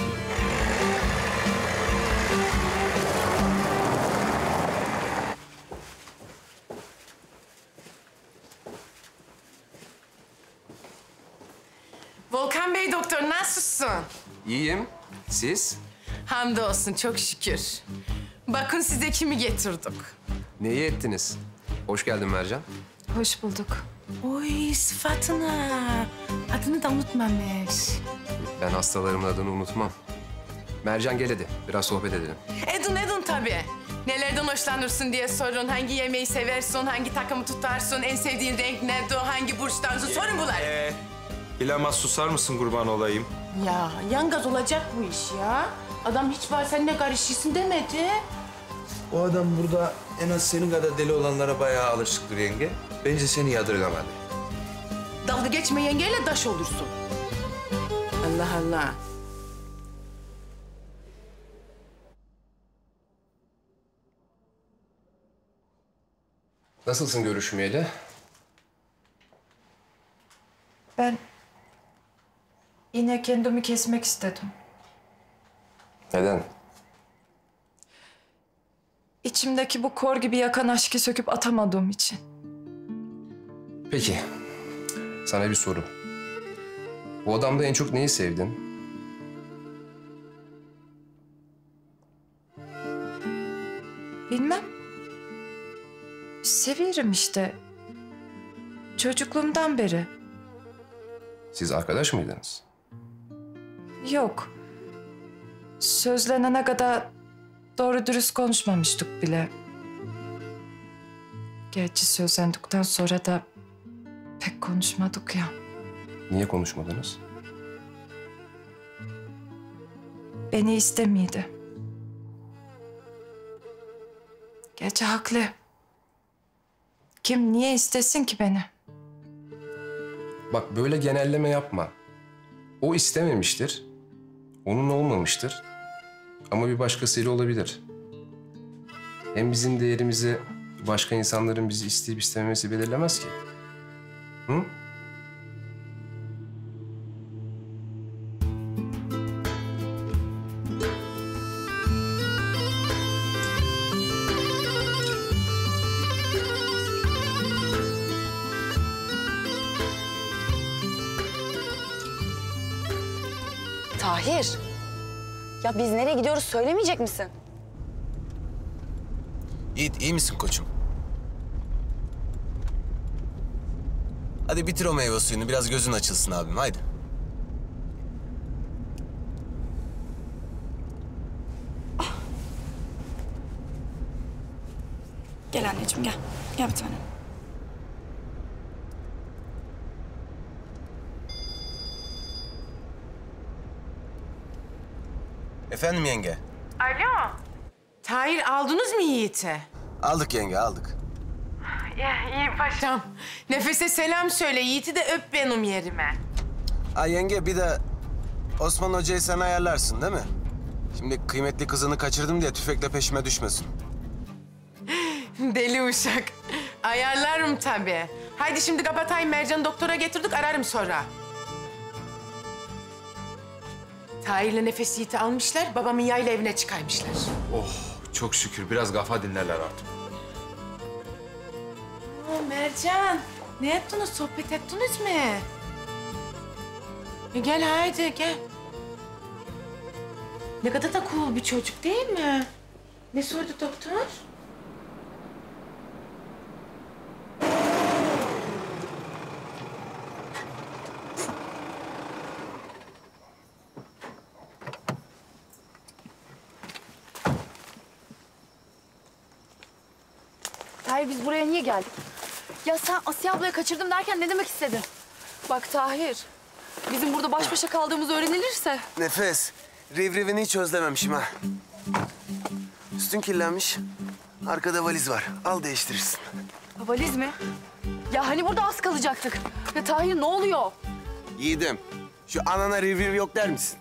Volkan Bey doktor nasılsın? İyiyim. Siz? Hamdolsun çok şükür. Bakın size kimi getirdik. Neyi ettiniz? Hoş geldin Mercan. Hoş bulduk. Oy sıfatına. Adını da unutmamış. Ben hastalarımın adını unutmam. Mercan gel hadi. Biraz sohbet edelim. Edin tabii. Nelerden hoşlanırsın diye sorun. Hangi yemeği seversin, hangi takımı tutarsın, en sevdiğin renk nedir, hangi burçtansın sorun bunlar. Bilemez susar mısın kurban olayım? Ya yangaz olacak bu iş ya. Adam hiç var seninle karışıyorsun demedi. O adam burada en az senin kadar deli olanlara bayağı alışıktır yenge. Bence seni yadırgamadı. Dalga geçme yengeyle daş olursun. Allah Allah. Nasılsın görüşmeyeli? Ben yine kendimi kesmek istedim. Neden? İçimdeki bu kor gibi yakan aşkı söküp atamadığım için. Peki, sana bir soru. Bu adamda en çok neyi sevdin? Bilmem. Seviyorum işte. Çocukluğumdan beri. Siz arkadaş mıydınız? Yok. Sözlenene kadar doğru dürüst konuşmamıştık bile. Gerçi sözlendikten sonra da pek konuşmadık ya. Niye konuşmadınız? Beni istemiydi. Gerçi haklı. Kim niye istesin ki beni? Bak böyle genelleme yapma. O istememiştir. Onun olmamıştır. Ama bir başkasıyla olabilir. Hem bizim değerimizi başka insanların bizi isteyip istememesi belirlemez ki. Hı? Tahir. Ya biz nereye gidiyoruz söylemeyecek misin? Yiğit, iyi misin koçum? Hadi bitir o meyve suyunu, biraz gözün açılsın abim, haydi. Gel anneciğim gel. Gel bir tanem. Efendim yenge? Alo. Tahir aldınız mı Yiğit'i? Aldık yenge, aldık. İyi paşam. Nefes'e selam söyle. Yiğit'i de öp benim yerime. Ha yenge, bir de Osman Hoca'yı sen ayarlarsın değil mi? Şimdi kıymetli kızını kaçırdım diye tüfekle peşime düşmesin. Deli uşak. Ayarlarım tabii. Haydi şimdi kapatayım. Mercan'ı doktora getirdik. Ararım sonra. Tahir'le Nefes Yiğit'i almışlar. Babamın yayla evine çıkarmışlar. Oh, çok şükür. Biraz kafa dinlerler artık. Mercan, ne yaptınız? Sohbet ettiniz mi? Gel haydi gel. Ne kadar da cool bir çocuk değil mi? Ne sordu doktor? Tahir biz buraya niye geldik? Ya sen Asiye ablayı kaçırdım derken ne demek istedin? Bak Tahir, bizim burada baş başa kaldığımız öğrenilirse... Nefes, rivrivini hiç özlememişim ha. Üstün kirlenmiş. Arkada valiz var. Al değiştirirsin. Valiz mi? Ya hani burada az kalacaktık. Ya Tahir ne oluyor? Yiğidim, şu anana rivriv yok der misin?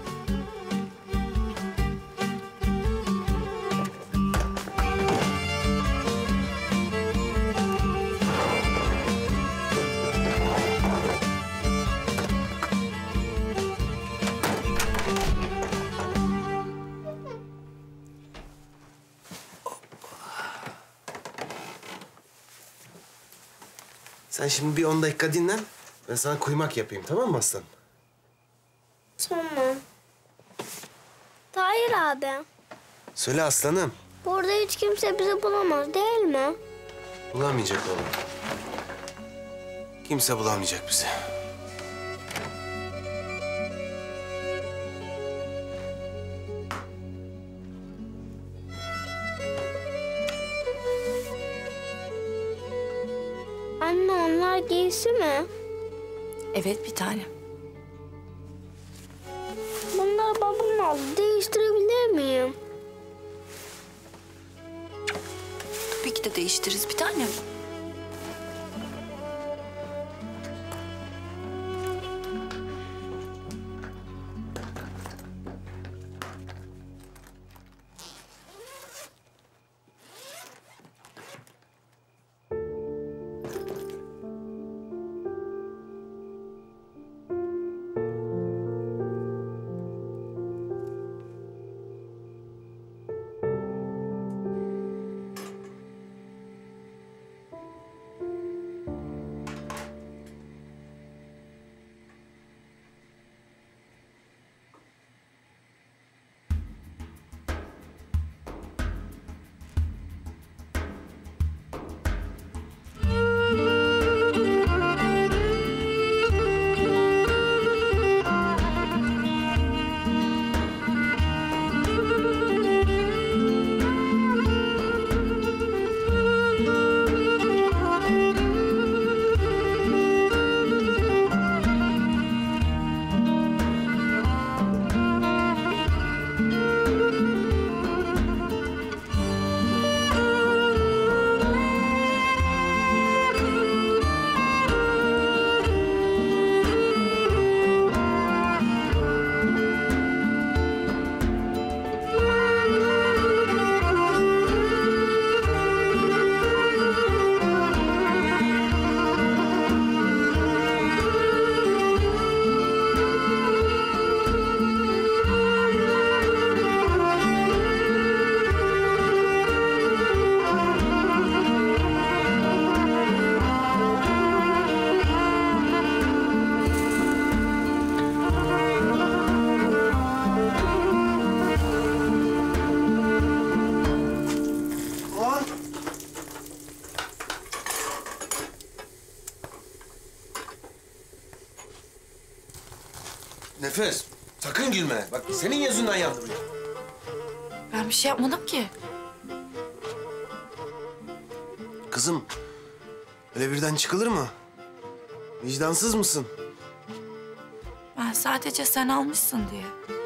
Sen şimdi bir 10 dakika dinlen. Ben sana kuymak yapayım, tamam mı aslanım? Tamam. Tahir abi, Söyle aslanım. burada hiç kimse bizi bulamaz değil mi? Bulamayacak oğlum. Kimse bulamayacak bizi. Anne onlar giysi mi? Evet bir tane. Bunları babam aldı. Değiştirebilir miyim? Tabii ki de değiştiririz bir tane. Nefes, sakın gülme. Bak senin yüzünden yandı bu ya. Ben bir şey yapmadım ki. Kızım, öyle birden çıkılır mı? Vicdansız mısın? Ben sadece sen almışsın diye.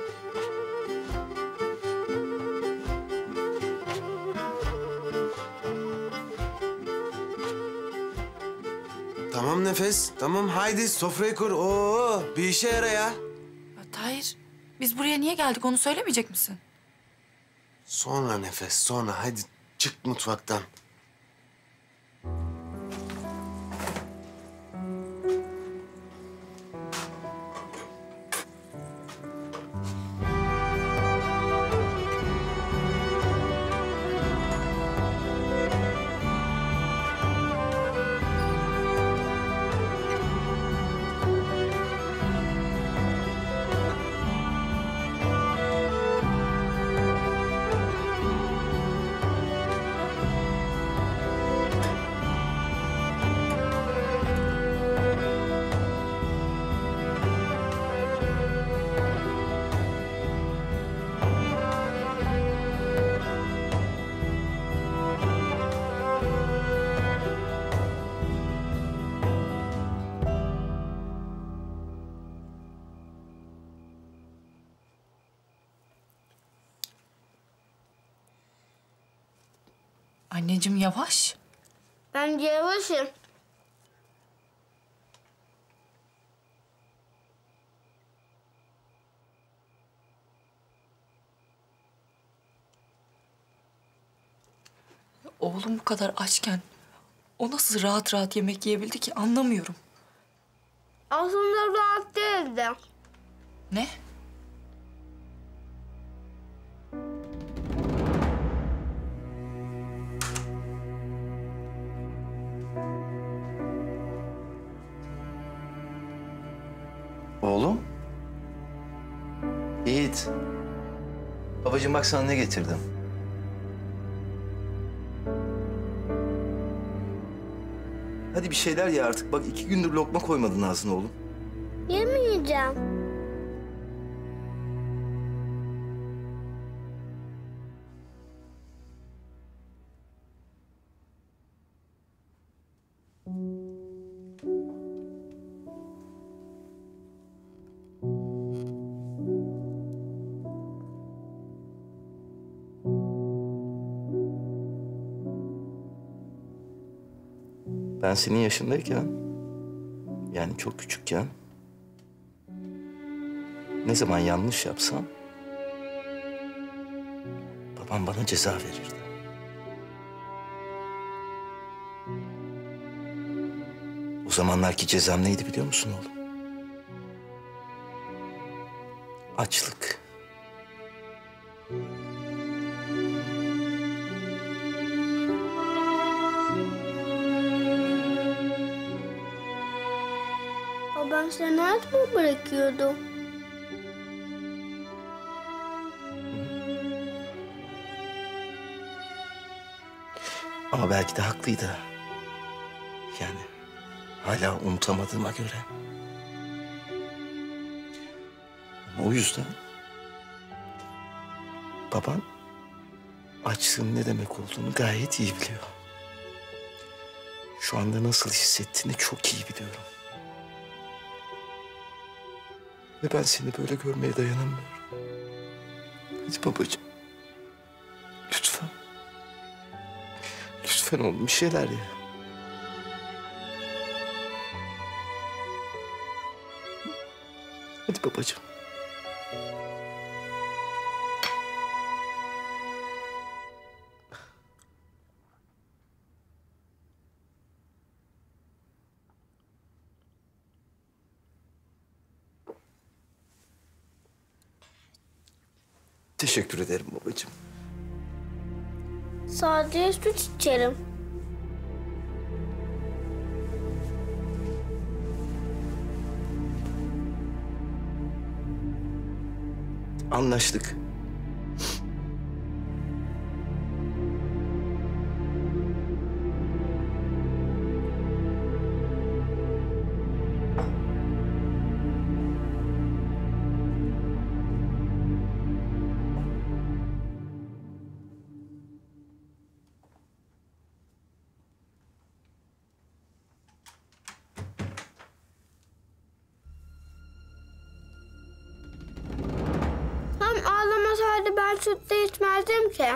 Tamam Nefes, tamam. Haydi sofrayı kur. Oo, bir işe yara ya. Ya Tahir, biz buraya niye geldik onu söylemeyecek misin? Sonra Nefes, sonra. Hadi çık mutfaktan. Anneciğim yavaş. Bence yavaşım. Oğlum bu kadar açken o nasıl rahat rahat yemek yiyebildi ki anlamıyorum. Aslında rahat değildi. Ne? Oğlum. Yiğit. Babacığım bak sana ne getirdim. Hadi bir şeyler ye artık. Bak 2 gündür lokma koymadın ağzına oğlum. Yemeyeceğim. Ben senin yaşındayken, yani çok küçükken, ne zaman yanlış yapsam, babam bana ceza verirdi. O zamanlarki cezam neydi biliyor musun oğlum? Açlık. Babam seni aç mı bırakıyordu? Ama belki de haklıydı. Yani hala unutamadığıma göre. Ama o yüzden baban açlığın ne demek olduğunu gayet iyi biliyor. Şu anda nasıl hissettiğini çok iyi biliyorum. Ve ben seni böyle görmeye dayanamıyorum. Hadi babacığım. Lütfen. Lütfen oğlum bir şeyler ye. Hadi babacığım. Teşekkür ederim babacığım. Sadece süt içerim. Anlaştık. olsaydı ben sütle içmezdim ki.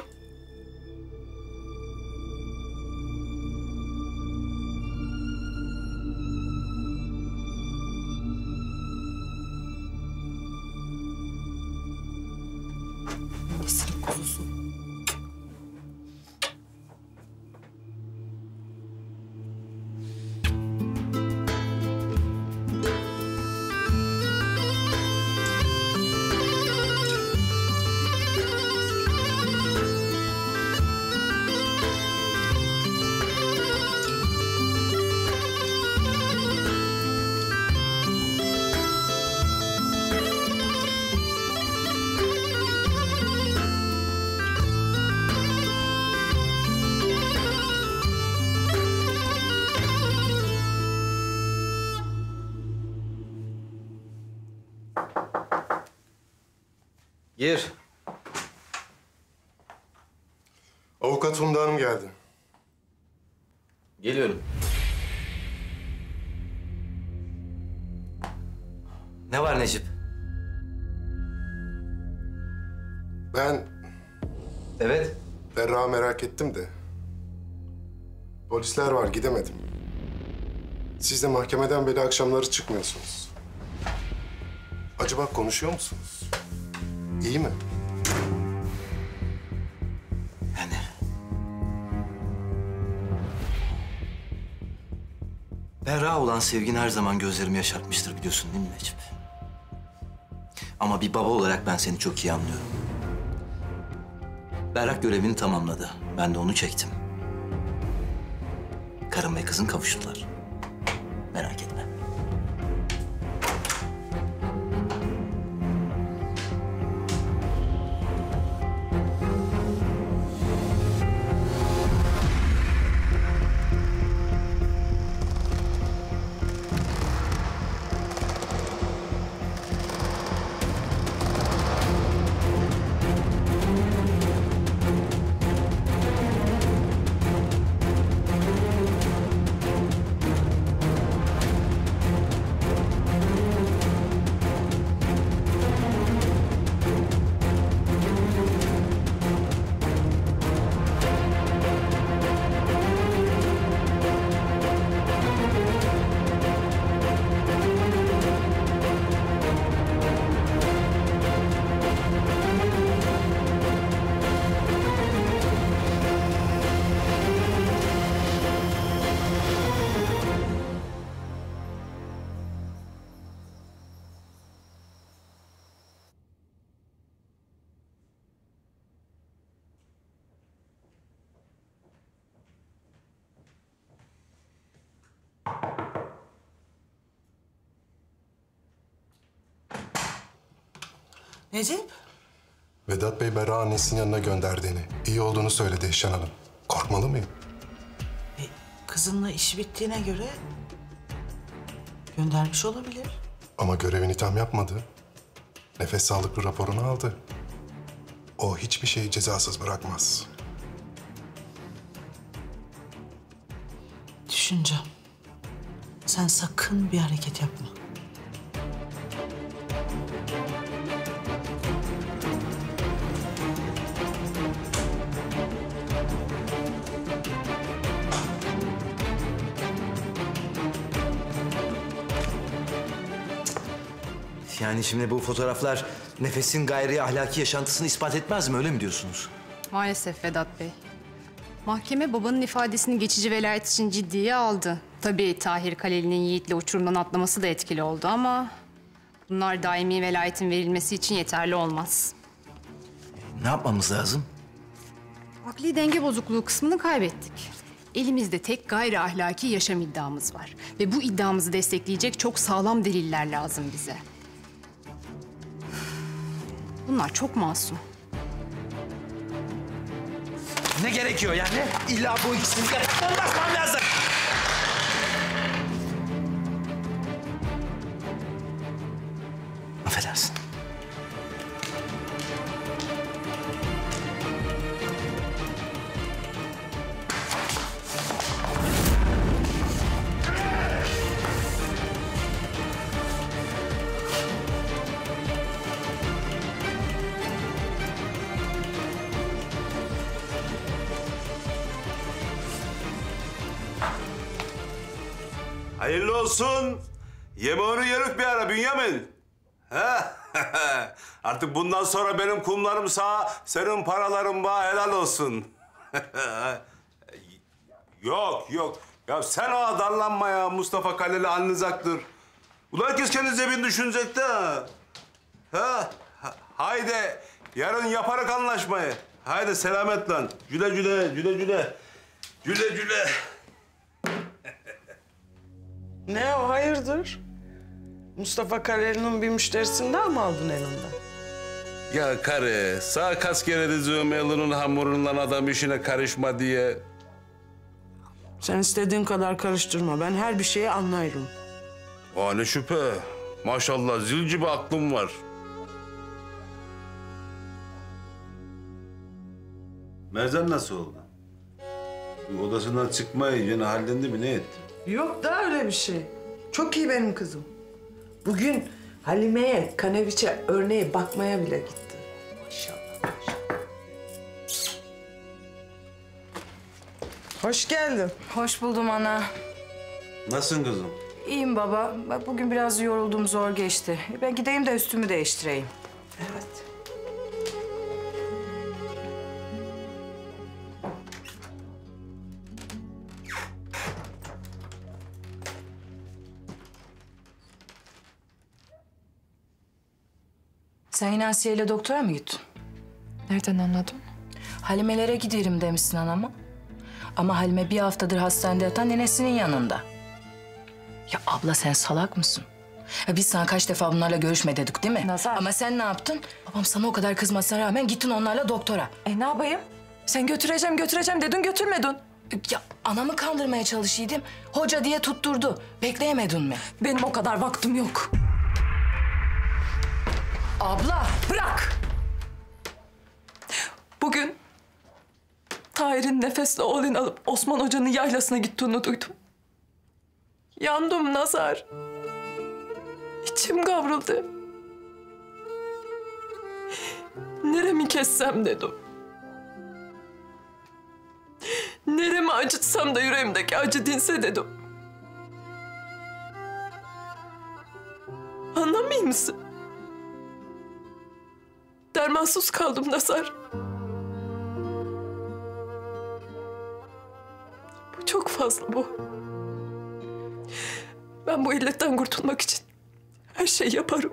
Annesinin kuzusu. Gir. Avukat Funda Hanım geldi. Geliyorum. Ne var Necip? Ben... Evet. Berrak'ı merak ettim de. Polisler var, gidemedim. Siz de mahkemeden beri akşamları çıkmıyorsunuz. Acaba konuşuyor musunuz? İyi mi? Berrak'a olan sevgin her zaman gözlerimi yaşartmıştır biliyorsun değil mi Necip? Ama bir baba olarak ben seni çok iyi anlıyorum. Berrak görevini tamamladı. Ben de onu çektim. Karım ve kızın kavuştular. Merak etme. Necip? Vedat Bey Berrak'ı annesinin yanına gönderdiğini, iyi olduğunu söyledi Eşen Hanım. Korkmalı mıyım? Kızınla işi bittiğine göre göndermiş olabilir. Ama görevini tam yapmadı. Nefes sağlıklı raporunu aldı. O hiçbir şeyi cezasız bırakmaz. Düşüneceğim. Sen sakın bir hareket yapma. Yani şimdi bu fotoğraflar Nefes'in gayri ahlaki yaşantısını ispat etmez mi? Öyle mi diyorsunuz? Maalesef Vedat Bey. Mahkeme babanın ifadesini geçici velayet için ciddiye aldı. Tabii Tahir Kaleli'nin Yiğit'le uçurumdan atlaması da etkili oldu ama... bunlar daimi velayetin verilmesi için yeterli olmaz. Ne yapmamız lazım? Akli denge bozukluğu kısmını kaybettik. Elimizde tek gayri ahlaki yaşam iddiamız var. Ve bu iddiamızı destekleyecek çok sağlam deliller lazım bize. Bunlar çok masum. Ne gerekiyor yani? İlla bu ikisini basmam lazım. Affedersin. Hayırlı olsun. Yemeğini yerik bir ara Bünyamin. Ha? Artık bundan sonra benim kumlarım sağ, senin paraların bana helal olsun. Yok, yok. Ya sen o darlanma ya. Mustafa Kaleli anlayacaktır. Ulan herkes kendi cebini düşünecek de. Ha? Haydi. Yarın yaparık anlaşmayı. Haydi selamet lan. Güle güle, güle güle. Güle güle. Ne o, hayırdır? Mustafa Kaleli'nin bir müşterisini daha mı aldın elinden? Ya karı, sağ kaç kere diyeceğim elinin hamurundan adam işine karışma diye. Sen istediğin kadar karıştırma. Ben her bir şeyi anlarım. Aa ne şüphe. Maşallah zil gibi aklım var. Mercan nasıl oldu? Odasından çıkmayı yine hallendi mi, ne etti? Yok da öyle bir şey. Çok iyi benim kızım. Bugün Halime'ye, Kaneviç'e örneğe bakmaya bile gitti. Maşallah, maşallah. Hoş geldin. Hoş buldum ana. Nasılsın kızım? İyiyim baba. Bak bugün biraz yoruldum, zor geçti. Ben gideyim de üstümü değiştireyim. Evet. Sen yine Asiye ile doktora mı gittin? Nereden anladın? Halime'lere giderim demişsin anama. Ama Halime bir haftadır hastanede yatan nenesinin yanında. Ya abla sen salak mısın? Ya biz sana kaç defa bunlarla görüşme dedik değil mi? Nazar. Ama sen ne yaptın? Babam sana o kadar kızmasına rağmen gittin onlarla doktora. Ne yapayım? Sen götüreceğim dedin götürmedin. Ya anamı kandırmaya çalışıyordum. Hoca diye tutturdu. Bekleyemedin mi? Benim o kadar vaktim yok. Abla bırak. Bugün Tahir'in Nefes'le oğlun alıp Osman Hoca'nın yaylasına gittiğini duydum. Yandım Nazar. İçim kavruldu. Neremi kessem dedim. Neremi acıtsam da yüreğimdeki acı dinse dedim. Anlamıyor musun? Dermansız kaldım Nazar. Bu çok fazla bu. Ben bu illetten kurtulmak için her şeyi yaparım.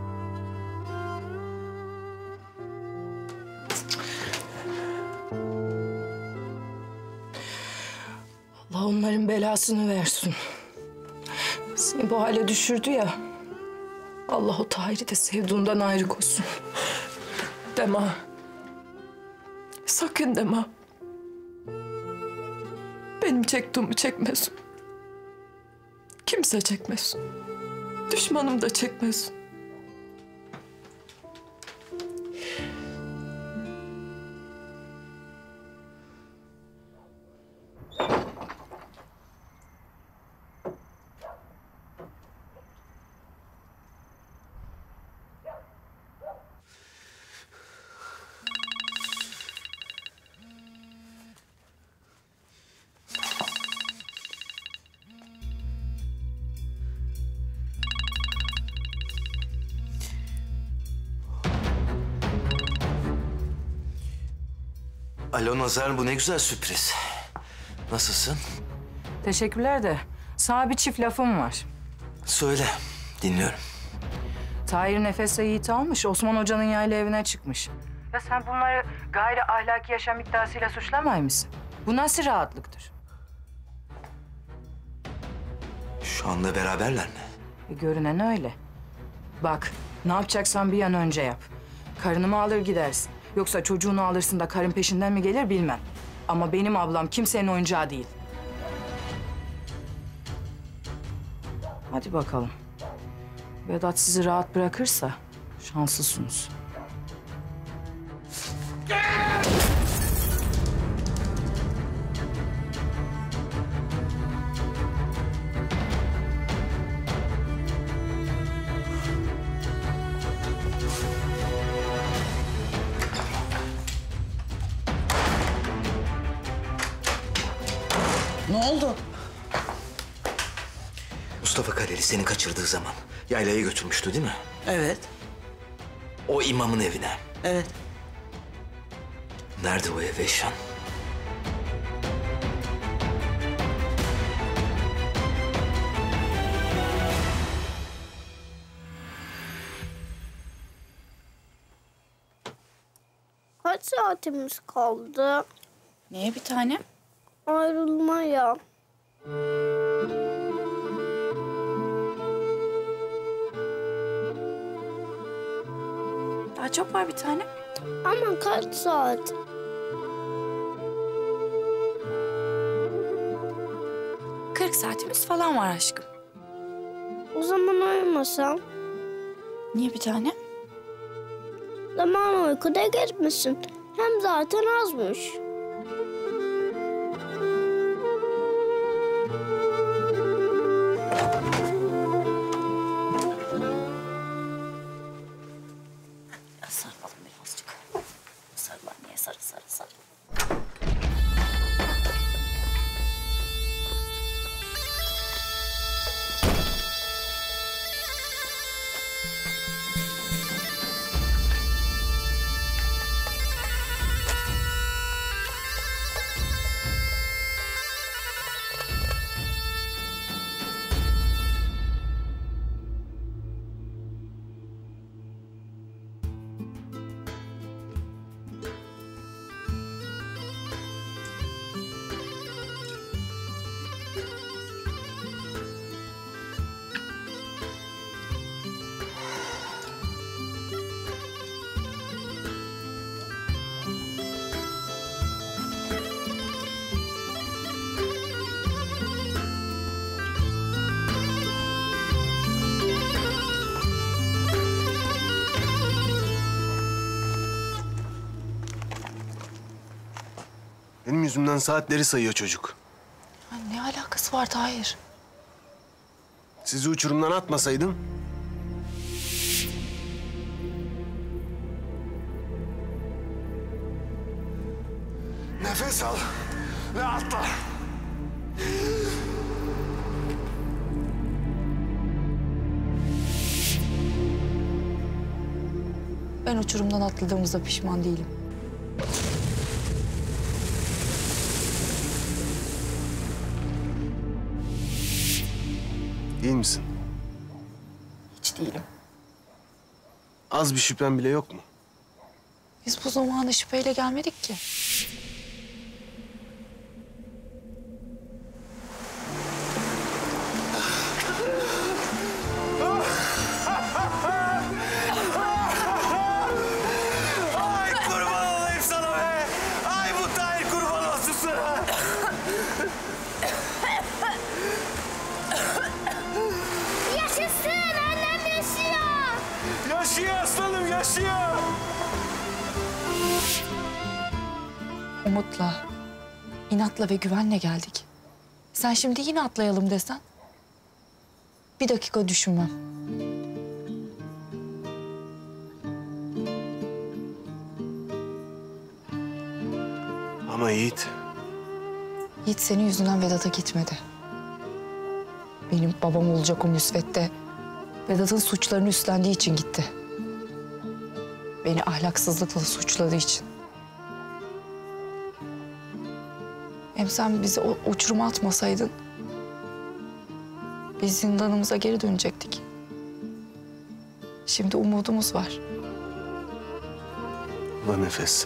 Allah onların belasını versin. Seni bu hale düşürdü ya. Allah o Tahir'i de sevduğundan ayrı koysun. Deme. Sakın deme. Benim çektiğimi çekmesin. Kimse çekmesin. Düşmanım da çekmesin. Alo Nazar, bu ne güzel sürpriz. Nasılsın? Teşekkürler de sana bir çift lafım var. Söyle, dinliyorum. Tahir Nefes'le Yiğit'i almış, Osman Hoca'nın yayla evine çıkmış. Ya sen bunları gayri ahlaki yaşam iddiasıyla suçlamay mısın? Bu nasıl rahatlıktır? Şu anda beraberler mi? Görünen öyle. Bak, ne yapacaksan bir an önce yap. Karını mı alır gidersin? Yoksa çocuğunu alırsın da karın peşinden mi gelir bilmem. Ama benim ablam kimsenin oyuncağı değil. Hadi bakalım. Vedat sizi rahat bırakırsa şanslısınız. Ne oldu? Mustafa Kaleli seni kaçırdığı zaman yaylaya götürmüştü değil mi? Evet. O imamın evine. Evet. Nerede o ev Eyşan? Kaç saatimiz kaldı? Niye bir tane? Ayrılmaya. Daha çok var bir tane. Ama kaç saat? Saatimiz falan var aşkım. O zaman uyumasam? Niye bir tane? Zaman uykuda geçmesin. Hem zaten azmış. Saralım birazcık. Sarıl anneye, sarı. Benim yüzümden saatleri sayıyor çocuk. Ne alakası var Tahir? Sizi uçurumdan atmasaydım... Nefes al ve atla. Ben uçurumdan atladığımızda pişman değilim. Değil misin? Hiç değilim. Az bir şüphen bile yok mu? Biz bu zamana şüpheyle gelmedik ki. Ay kurban olayım sana be! Ay bu Tahir kurban olsun sana! Yaşasın! Annem yaşıyor! Yaşıyor aslanım, yaşıyor! Umutla, inatla ve güvenle geldik. Sen şimdi yine atlayalım desen, bir dakika düşünmem. Ama Yiğit... Yiğit senin yüzünden Vedat'a gitmedi. Benim babam olacak o müsvedde Vedat'ın suçlarını üstlendiği için gitti. Beni ahlaksızlıkla suçladığı için. Hem sen bizi o uçuruma atmasaydın biz zindanımıza geri dönecektik. Şimdi umudumuz var. Ulan Nefes.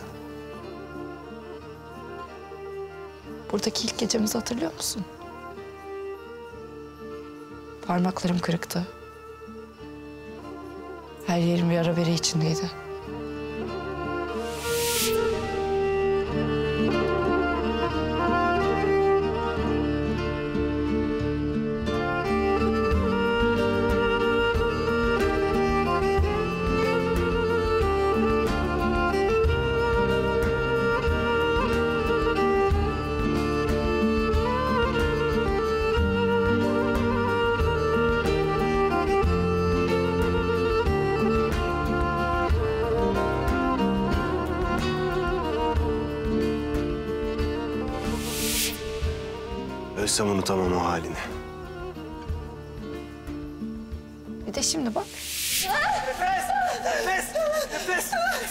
Buradaki ilk gecemizi hatırlıyor musun? Parmaklarım kırıktı. Her yerim yara bere içindeydi. Ölsem unutamam o halini. İşte şimdi bak. Nefes! Nefes! Nefes!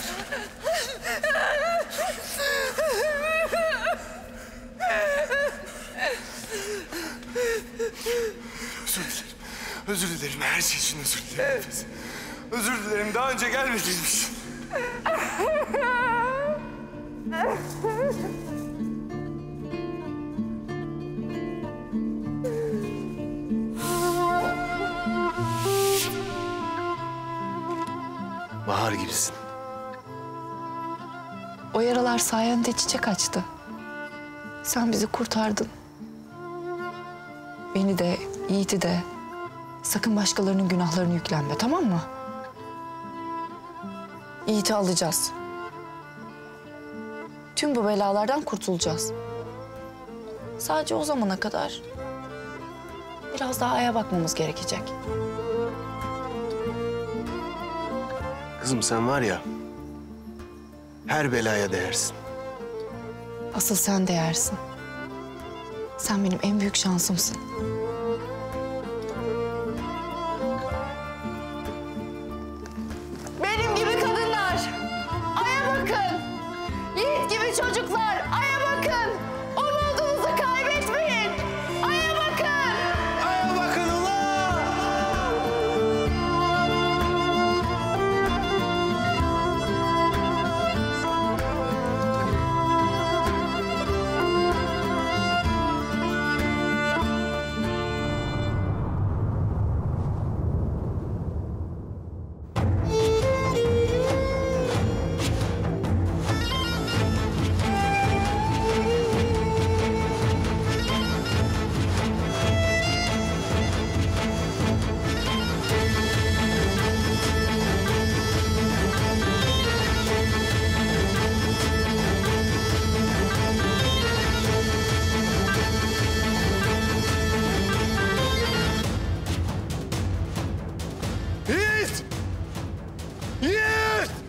Özür dilerim. Özür dilerim. Her şey için özür dilerim Nefes. Özür dilerim. Daha önce gelmediymiş. Bahar gibisin. O yaralar sayende çiçek açtı. Sen bizi kurtardın. Beni de, Yiğit'i de. Sakın başkalarının günahlarını yüklenme, tamam mı? Yiğit'i alacağız. Tüm bu belalardan kurtulacağız. Sadece o zamana kadar biraz daha aya bakmamız gerekecek. Kızım sen var ya, her belaya değersin. Asıl sen değersin. Sen benim en büyük şansımsın. Benim gibi kadınlar, aya bakın. Yiğit gibi çocuklar, aya bakın. Umudunuzu kaybetmeyin. Aya bakın. Aya bakın ulan! Yiğit! Yiğit!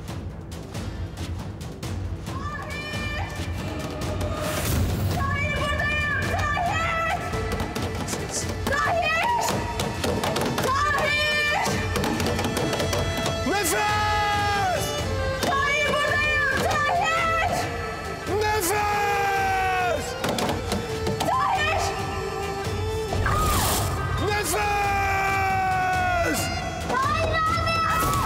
Tahir! Tahir! Nefes! Tahir buradayım, Tahir! Nefes! Tahir! Nefes! Tahir abi!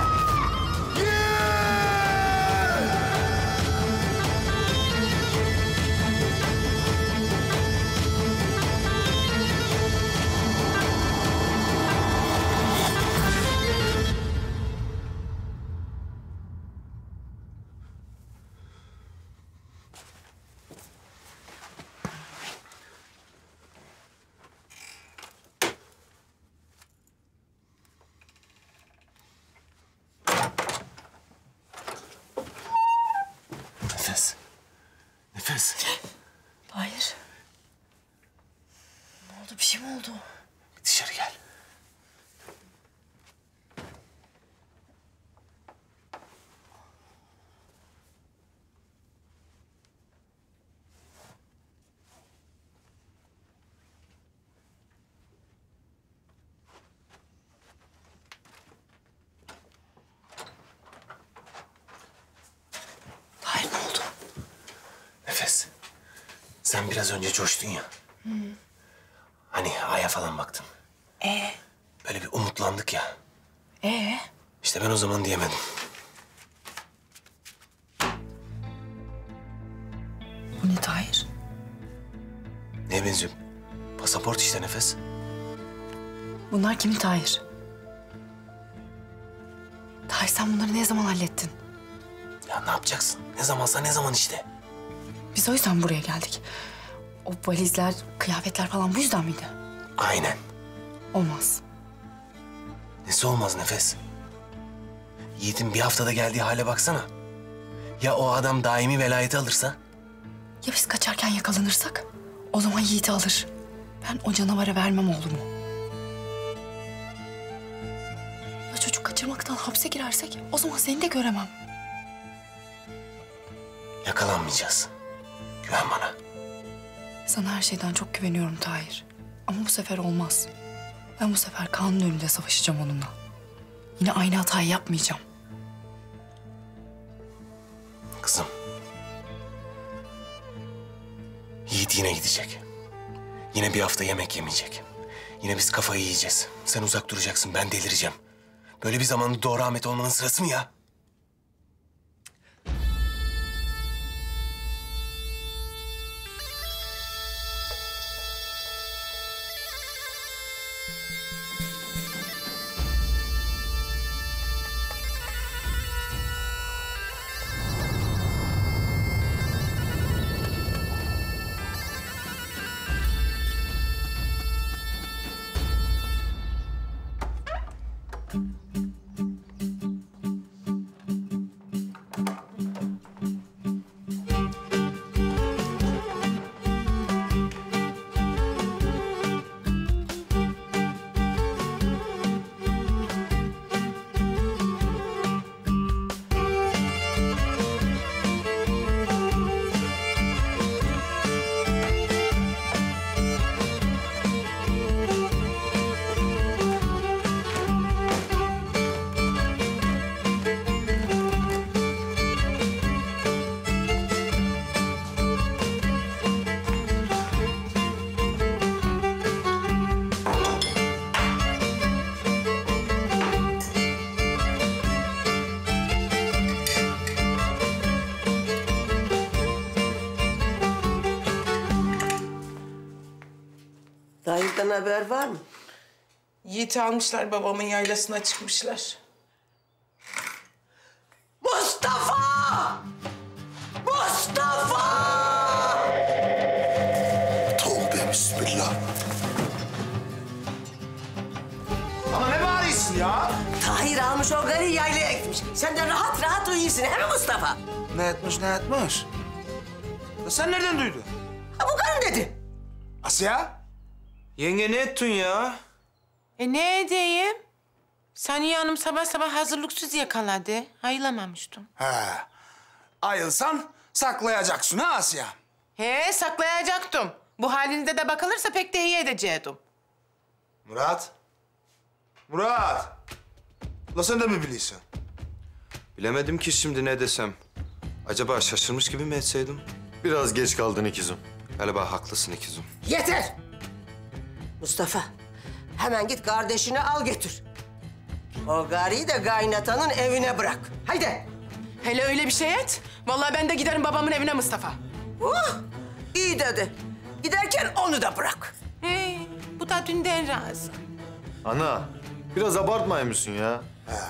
Nefes. Nefes. Tahir. Ne oldu? Bir şey mi oldu? Bir dışarı gel. Tahir ne oldu? Nefes. Sen biraz önce coştun ya. Hani aya falan baktın. Böyle bir umutlandık ya. İşte ben o zaman diyemedim. Bu ne Tahir? Neye benziyor? Pasaport işte Nefes. Bunlar kimin Tahir? Tahir sen bunları ne zaman hallettin? Ya ne yapacaksın? Ne zamansa ne zaman işte. Biz o yüzden buraya geldik. O valizler, kıyafetler falan bu yüzden miydi? Aynen. Olmaz. Nesi olmaz Nefes? Yiğit'in bir haftada geldiği hale baksana. Ya o adam daimi velayeti alırsa? Ya biz kaçarken yakalanırsak? O zaman Yiğit'i alır. Ben o canavara vermem oğlumu. Ya çocuk kaçırmaktan hapse girersek o zaman seni de göremem. Yakalanmayacağız. Güven bana. Sana her şeyden çok güveniyorum Tahir. Ama bu sefer olmaz. Ben bu sefer kanun önünde savaşacağım onunla. Yine aynı hatayı yapmayacağım. Kızım. Yiğit yine gidecek. Yine bir hafta yemek yemeyecek. Yine biz kafayı yiyeceğiz. Sen uzak duracaksın, ben delireceğim. Böyle bir zamanda doğru Ahmet olmanın sırası mı ya? Tahir'den haber var mı? Yiğit'i almışlar, babamın yaylasına çıkmışlar. Mustafa! Mustafa! Tövbe bismillah. Ama ne bağırıyorsun ya? Tahir almış o garı yaylaya gitmiş. Sen de rahat rahat uyuyorsun, he mi Mustafa? Ne etmiş, ne etmiş? Ya sen nereden duydun? Ha, bu karın dedi. Asya? Yenge ne ettin ya? Ne edeyim? Saniye Hanım sabah sabah hazırlıksız yakaladı. Ayılamamıştım. He. Ayılsan saklayacaksın ha Asya? He, saklayacaktım. Bu halinde de bakılırsa pek de iyi edecektim. Murat? Murat! La sen de mi biliyorsun? Bilemedim ki şimdi ne desem. Acaba şaşırmış gibi mi etseydim? Biraz geç kaldın ikizim. Galiba haklısın ikizim. Yeter! Mustafa, hemen git kardeşini al getir. O garıyı da kaynatanın evine bırak. Haydi. Hele öyle bir şey et. Vallahi ben de giderim babamın evine Mustafa. İyi dedi. Giderken onu da bırak. Bu da dünden razı. Ana, biraz abartmayın mısın ya?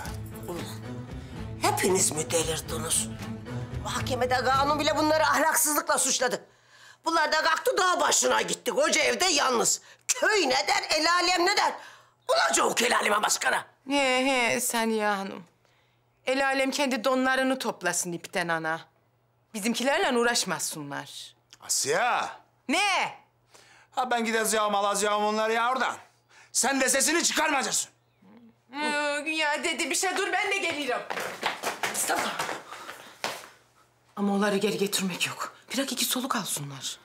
Hepiniz mi delirdiniz? Mahkemede kanun bile bunları ahlaksızlıkla suçladı. Bunlar da kalktı dağ başına gitti. Koca evde yalnız. Köy ne der, el alem ne der? Bulacak el aleme başkana. He Saniye Hanım. El alem kendi donlarını toplasın ipten ana. Bizimkilerle uğraşmasınlar. Asya! Ne? Ha ben gideceğim, alacağım onları ya oradan. Sen de sesini çıkarmayacaksın. Ya dedi bir şey, dur ben de gelirim. Mustafa. Ama onları geri getirmek yok. Bırak iki soluk alsınlar.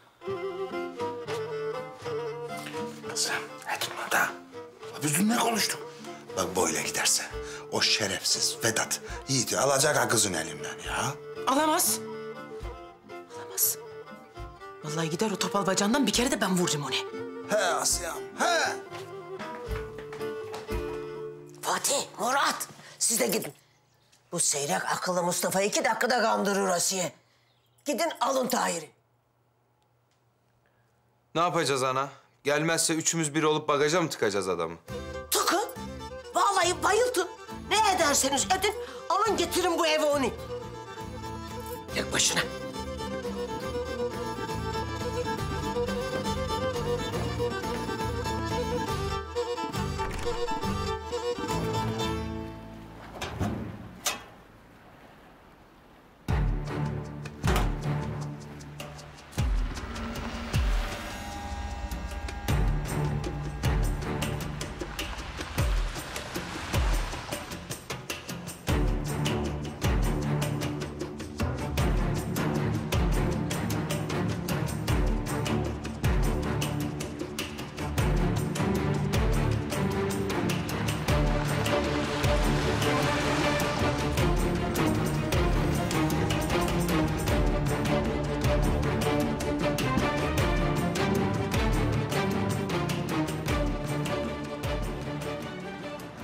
Kızım, etme da. Biz dün ne konuştuk? Bak böyle giderse o şerefsiz Vedat Yiğit'i alacak ha kızın elinden ya. Alamaz. Alamaz. Vallahi gider o topal bacağından bir kere de ben vuracağım onu. He Asya'm, he. Fatih, Murat, siz de gidin. Bu seyrek akıllı Mustafa 2 dakikada kandırır Asiye. Gidin alın Tahir'i. Ne yapacağız ana? Gelmezse üçümüz bir olup bagaja mı tıkacağız adamı? Tıkın. Vallahi bayıltın. Ne ederseniz edin, alın getirin bu eve onu. Tek başına.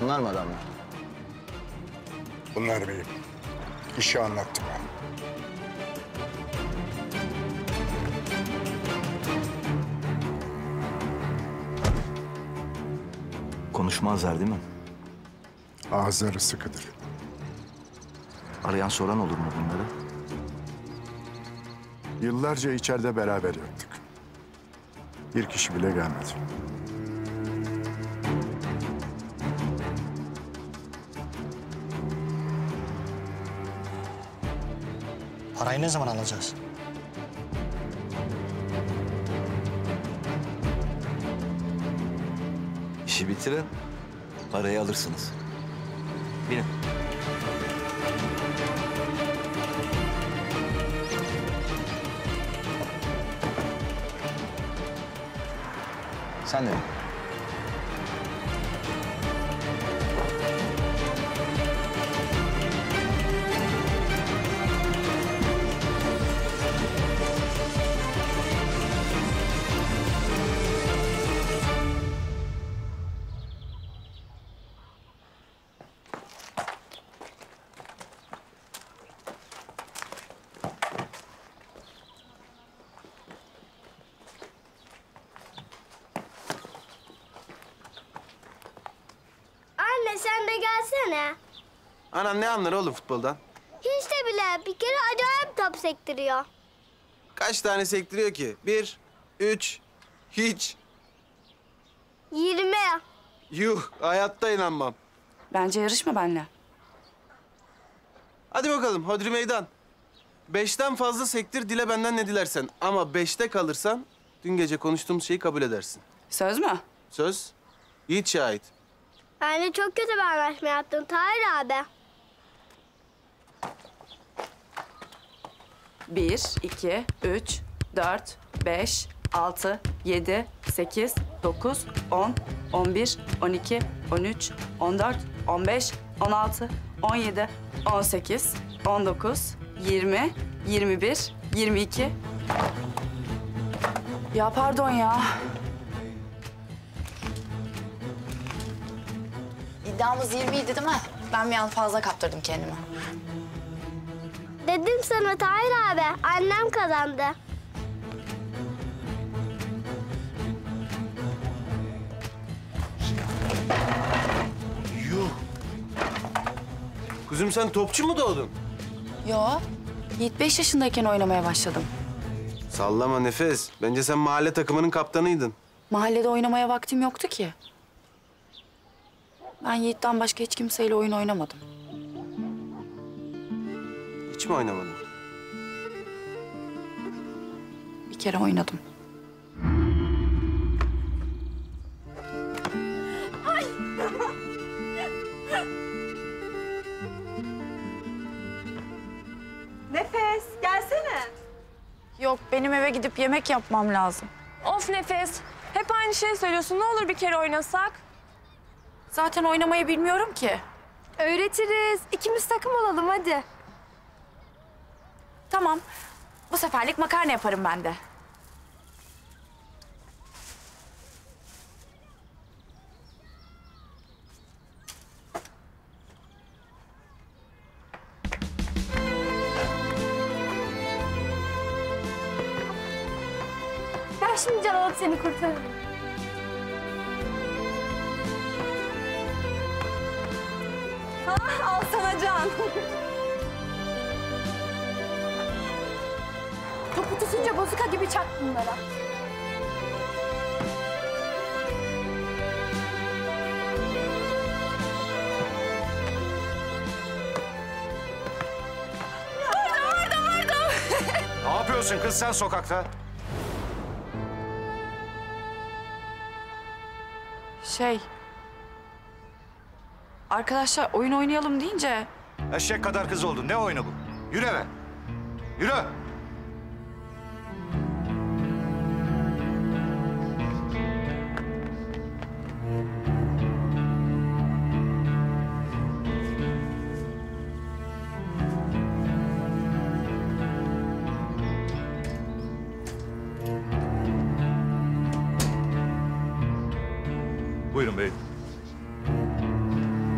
Bunlar mı adamlar? Bunlar beyim. İşi anlattım ben. Konuşmazlar değil mi? Ağızları sıkıdır. Arayan soran olur mu bunları? Yıllarca içeride beraber yattık. Bir kişi bile gelmedi. Parayı ne zaman alacağız? İşi bitirin, parayı alırsınız. Binin. Sen de. Anne sen de gelsene. Anan ne anlar oğlum futboldan? Hiç de bile bir kere acayip top sektiriyor. Kaç tane sektiriyor ki? 1, 3, hiç. 20. Yuh, hayatta inanmam. Bence yarışma benimle. Hadi bakalım, hodri meydan. 5'ten fazla sektir, dile benden ne dilersen. Ama 5'te kalırsan, dün gece konuştuğumuz şeyi kabul edersin. Söz mü? Söz. Yiğit şahit. Yani çok kötü bir anlaşma yaptın Tahir abi. 1, 2, 3, 4, 5, 6, 7, 8, 9, 10, 11, 12, 13, 14, 15, 16, 17, 18, 19, 20, 21, 22. Ya pardon ya. İddiamız 20 idi değil mi? Ben bir an fazla kaptırdım kendimi. Dedim sana Tahir abi, annem kazandı. Yuh. Kuzum sen topçu mu doğdun? Yo, Yiğit 5 yaşındayken oynamaya başladım. Sallama Nefes. Bence sen mahalle takımının kaptanıydın. Mahallede oynamaya vaktim yoktu ki. Ben Yiğit'ten başka hiç kimseyle oyun oynamadım. Hiç mi oynamadın? Bir kere oynadım. Ay! Nefes, gelsene. Yok, benim eve gidip yemek yapmam lazım. Of Nefes, hep aynı şeyi söylüyorsun. Ne olur bir kere oynasak? Zaten oynamayı bilmiyorum ki. Öğretiriz. İkimiz takım olalım hadi. Tamam, bu seferlik makarna yaparım ben de. Ben şimdi can alıp seni kurtarırım. Ah, al sana can. Topu tutunca bozuka gibi çak bunlara. Vurdum. Ne yapıyorsun kız sen sokakta? Arkadaşlar oyun oynayalım deyince... Eşek kadar kız oldun. Ne oyunu bu? Yürü eve. Yürü. Buyurun beyim.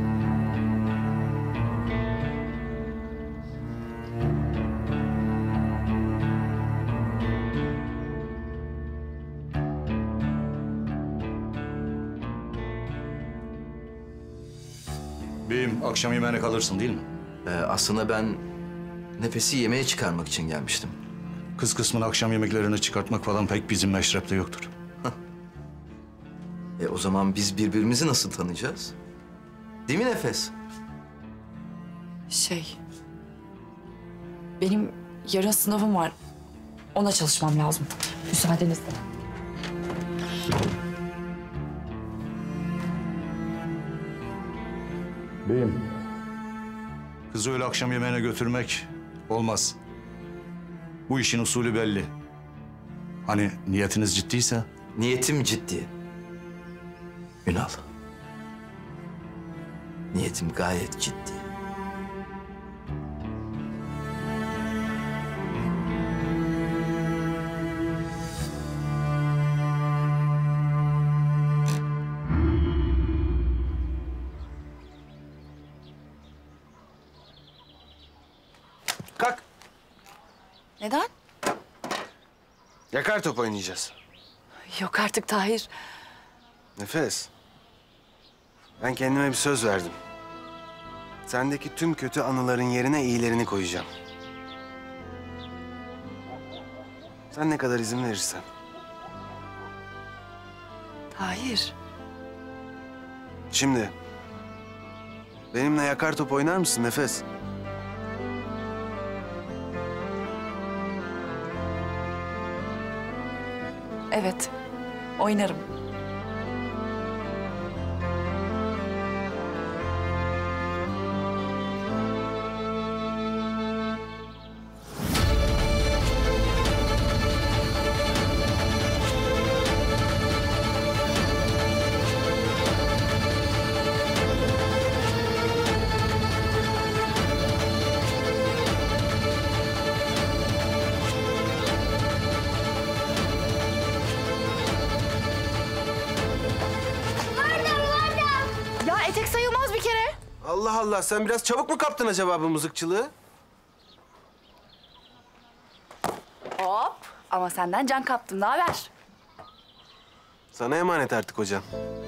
Beyim, akşam yemeğine kalırsın değil mi? Aslında ben Nefes'i yemeğe çıkarmak için gelmiştim. Kız kısmını akşam yemeklerini çıkartmak falan pek bizim meşrepte yoktur. O zaman biz birbirimizi nasıl tanıyacağız? Değil mi Nefes? Benim yarın sınavım var. Ona çalışmam lazım. Müsaadenizle. Beyim. Kızı öyle akşam yemeğine götürmek olmaz. Bu işin usulü belli. Hani niyetiniz ciddiyse? Niyetim ciddi. Ünal. Niyetim gayet ciddi. Kalk. Neden? Yakar top oynayacağız. Yok artık Tahir. Nefes. Ben kendime bir söz verdim. Sendeki tüm kötü anıların yerine iyilerini koyacağım. Sen ne kadar izin verirsen. Tahir. Şimdi benimle yakar top oynar mısın Nefes? Evet. Oynarım. Ya etek sayılmaz bir kere. Allah Allah, sen biraz çabuk mu kaptın acaba bu mızıkçılığı? Hop. Ama senden can kaptım. Ne haber? Sana emanet artık hocam.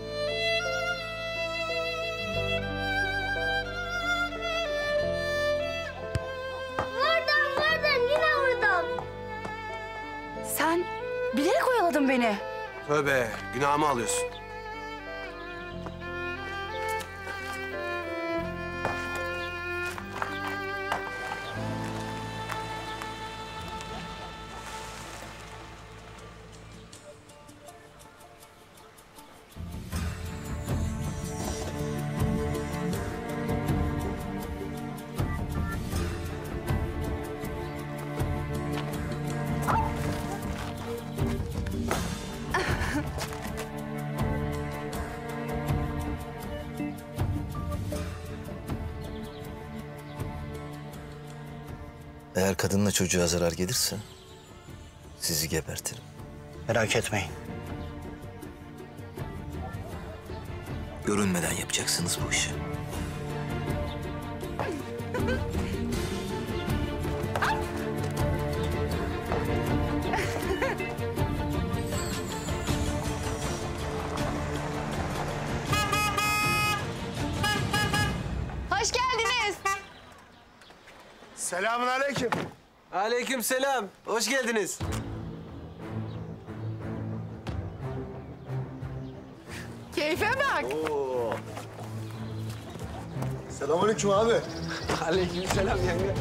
Vurdun, yine vurdun. Sen bilerek oyaladın beni. Tövbe, günahımı alıyorsun. Eğer kadınla çocuğa zarar gelirse sizi gebertirim. Merak etmeyin. Görünmeden yapacaksınız bu işi. Hoş geldiniz. Selamun aleyküm. Aleyküm selam. Hoş geldiniz. Keyfe bak. Selamünaleyküm abi. Aleyküm selam yenge.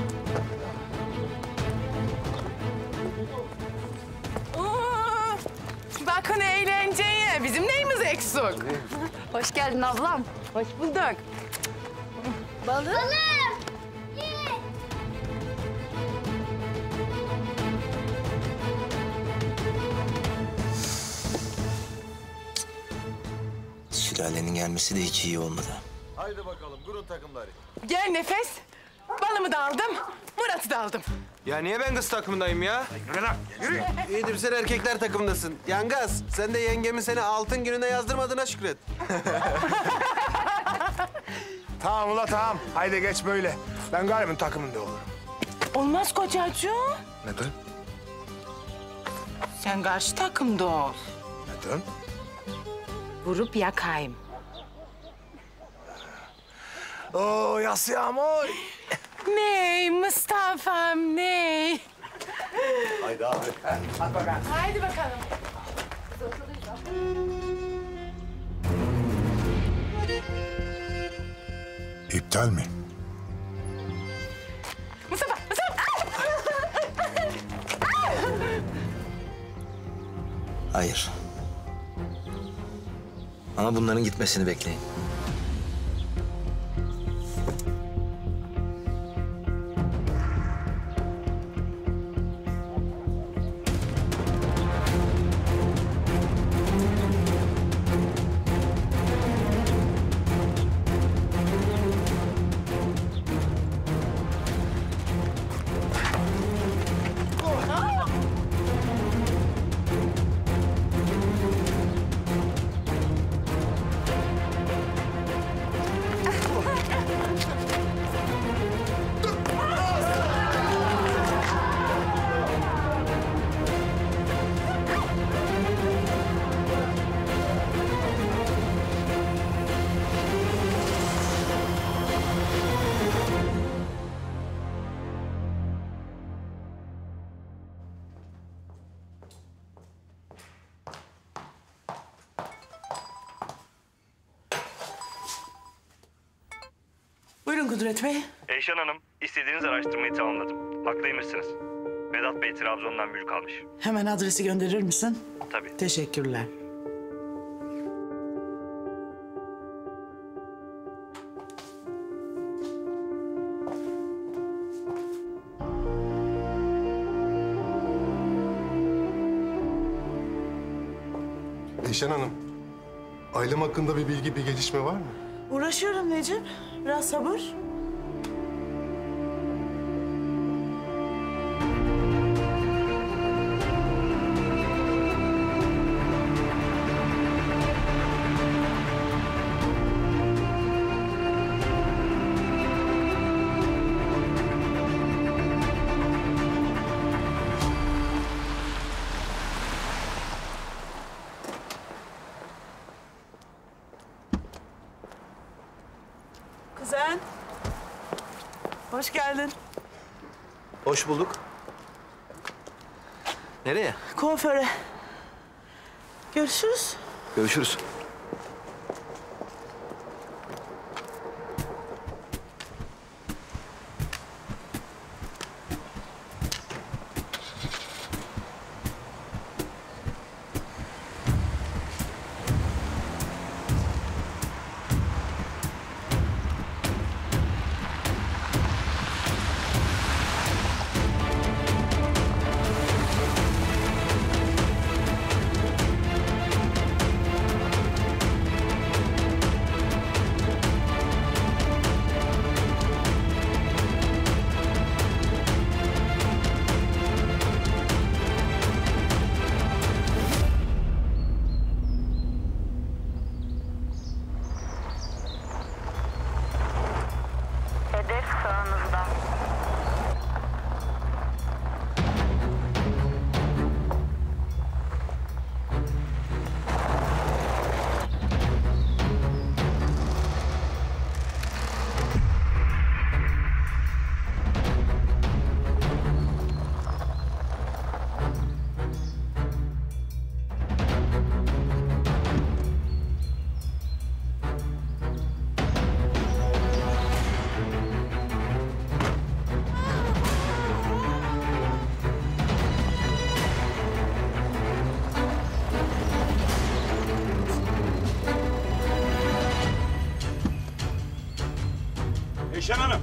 Bakın eğlenceye. Bizim neyimiz eksik? Hoş geldin ablam. Hoş bulduk. Balım. Sülalenin gelmesi de hiç iyi olmadı. Haydi bakalım, kurun takımları. Gel Nefes. Balımı da aldım. Murat'ı da aldım. Ya niye ben kız takımındayım ya? Yürü lan, yürü. İyidir, sen erkekler takımındasın. Yangaz, sen de yengemin seni altın gününe yazdırmadığına şükret. Tamam ula tamam. Haydi geç böyle. Ben galiba takımında olurum. Olmaz kocacığım. Neden? Sen karşı takımda ol. Neden? Vurup yakayım. Oo Yasyam oy. Ney Mustafa'm ney? Haydi abi. Hadi bakalım. Haydi bakalım. İptal mi? Mustafa! Hayır. Ama bunların gitmesini bekleyin. Buyurun Kudret Bey. Eyşan Hanım, istediğiniz araştırmayı tamamladım. Haklıymışsınız. Vedat Bey Trabzon'dan mülk almış. Hemen adresi gönderir misin? Tabii. Teşekkürler. Eyşan Hanım, ailem hakkında bir bilgi, bir gelişme var mı? Uğraşıyorum Necip. Biraz sabır. Kuzen. Hoş geldin. Hoş bulduk. Nereye? Kuaföre. Görüşürüz. Görüşürüz. Hedef sağınızda. Eyşan Hanım.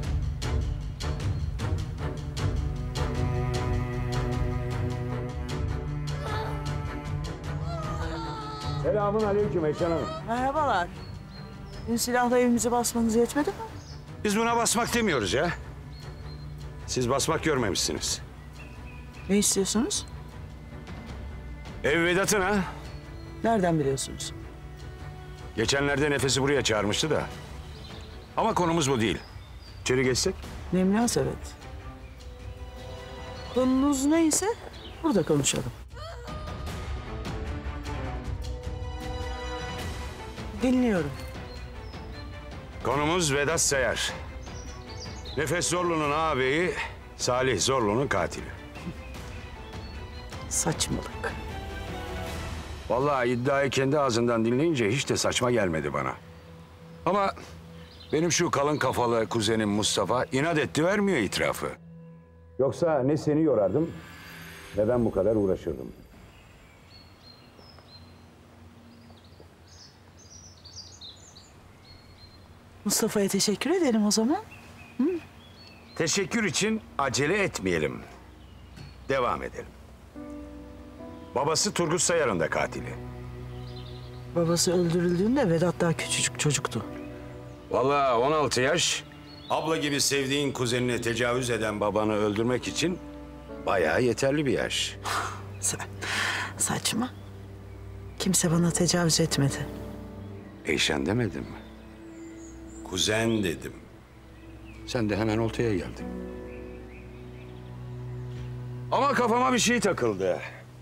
Selamun aleyküm Eyşan Hanım. Merhabalar. Dün silahla evimizi basmanız yetmedi mi? Biz buna basmak demiyoruz ya. Siz basmak görmemişsiniz. Ne istiyorsunuz? Ev Vedat'ın ha. Nereden biliyorsunuz? Geçenlerde Nefes'i buraya çağırmıştı da. Ama konumuz bu değil. İçeri geçsek? Ne münasebet. Konunuz neyse burada konuşalım. Dinliyorum. Konumuz Vedat Sayar. Nefes Zorlu'nun ağabeyi, Salih Zorlu'nun katili. Saçmalık. Vallahi iddiayı kendi ağzından dinleyince hiç de saçma gelmedi bana. Ama benim şu kalın kafalı kuzenim Mustafa inat etti, vermiyor itirafı. Yoksa ne seni yorardım ne ben bu kadar uğraşırdım. Mustafa'ya teşekkür edelim o zaman. Hı? Teşekkür için acele etmeyelim. Devam edelim. Babası Turgut Sayar'ın da katili. Babası öldürüldüğünde Vedat daha küçücük çocuktu. Vallahi 16 yaş, abla gibi sevdiğin kuzenine tecavüz eden babanı öldürmek için bayağı yeterli bir yaş. Saçma. Kimse bana tecavüz etmedi. Eyşan demedim mi? Kuzen dedim. Sen de hemen ortaya geldin. Ama kafama bir şey takıldı.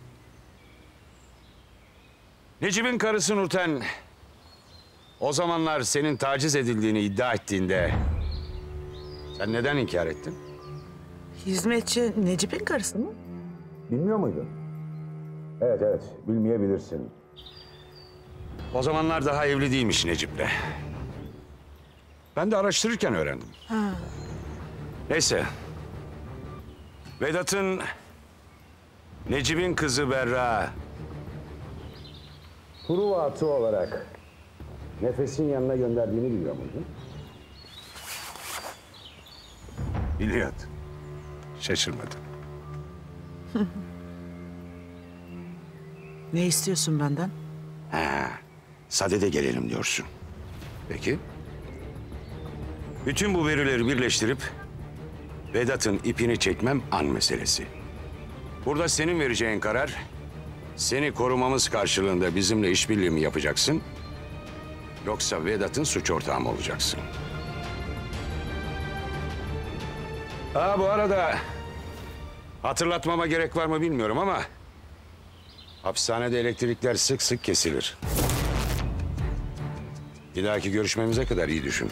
Necip'in karısı Nurten o zamanlar senin taciz edildiğini iddia ettiğinde sen neden inkar ettin? Hizmetçi Necip'in karısı mı? Bilmiyor muydun? Evet, bilmeyebilirsin. O zamanlar daha evli değilmiş Necip'le. Ben de araştırırken öğrendim. Ha. Neyse. Vedat'ın Necip'in kızı Berra Truva atı olarak Nefes'in yanına gönderdiğini biliyor muydun? Biliyordum. Şaşırmadım. Ne istiyorsun benden? Sadede gelelim diyorsun. Peki. Bütün bu verileri birleştirip Vedat'ın ipini çekmem an meselesi. Burada senin vereceğin karar, seni korumamız karşılığında bizimle işbirliği mi yapacaksın? Yoksa Vedat'ın suç ortağı mı olacaksın? Bu arada hatırlatmama gerek var mı bilmiyorum ama hapishanede elektrikler sık sık kesilir. Bir dahaki görüşmemize kadar iyi düşün.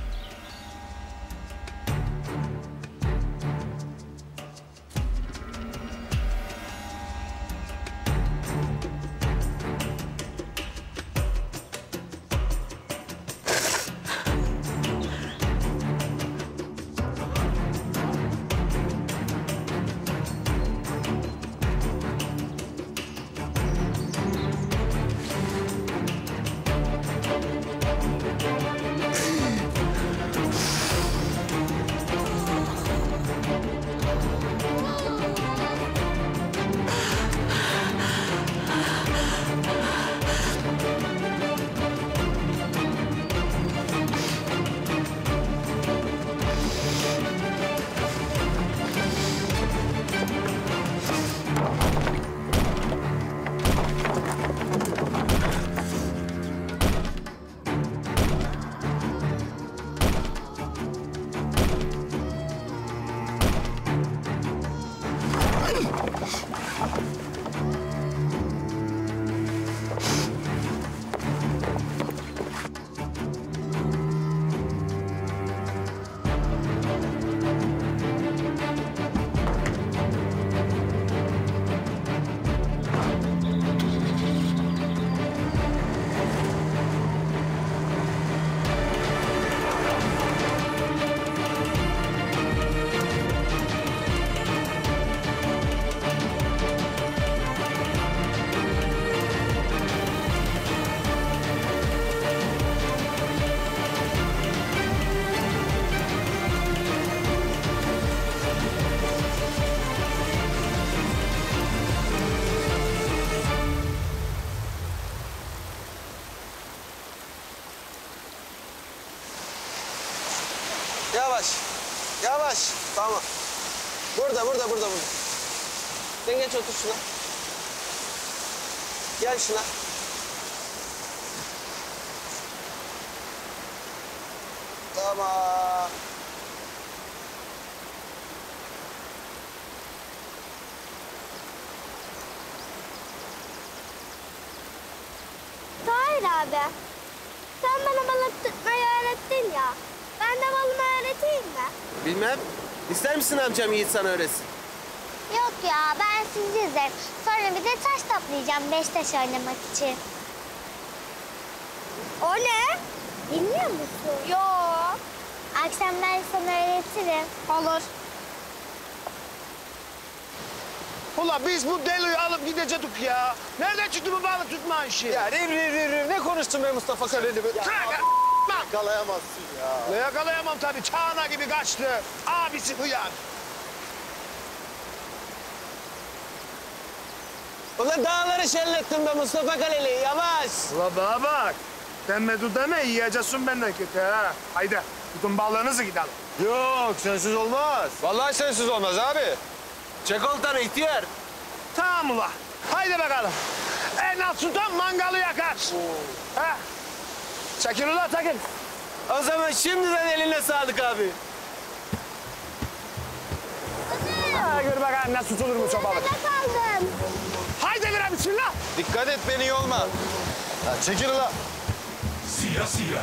Yavaş. Tamam. Burada. Sen geç otur şuna. Gel şuna. Tamam. Tahir abi, sen bana balık tutmayı öğrettin ya. Ben de balımı öğreteyim mi? Bilmem. İster misin amcam Yiğit sana öğretsin? Yok ya, ben sizi izlerim. Sonra bir de taş toplayacağım 5 taş oynamak için. O ne? Bilmiyor musun? Yok. Akşam ben sana öğretirim. Olur. Ula biz bu deliği alıp gidecektik ya. Nereden çıktı bu balık tutma işi? Ya riv. Ne konuştun be Mustafa Kaleli? Yakalayamazsın ya. Ne yakalayamam tabii. Çağına gibi kaçtı. Abisi hıyar. Ulan dağları şellettin be Mustafa Kaleli. Yavaş. Ula bana bak. Deme deme yiyeceksin benden kötü ha. Haydi tutun balığınızı gidelim. Yok sensiz olmaz. Vallahi sensiz olmaz abi. Çek oltanı ihtiyar. Tamam ula. Haydi bakalım. En az tutan mangalı yakar. Ha? Çekil ula çekil. O zaman şimdiden eline sağlık abi. Ha, gör bakalım nasıl tutulurmuş o balık. Kaldım. Haydi bire bismillah. Dikkat et beni yolma. Ha, çekil ula. Siyah siyah.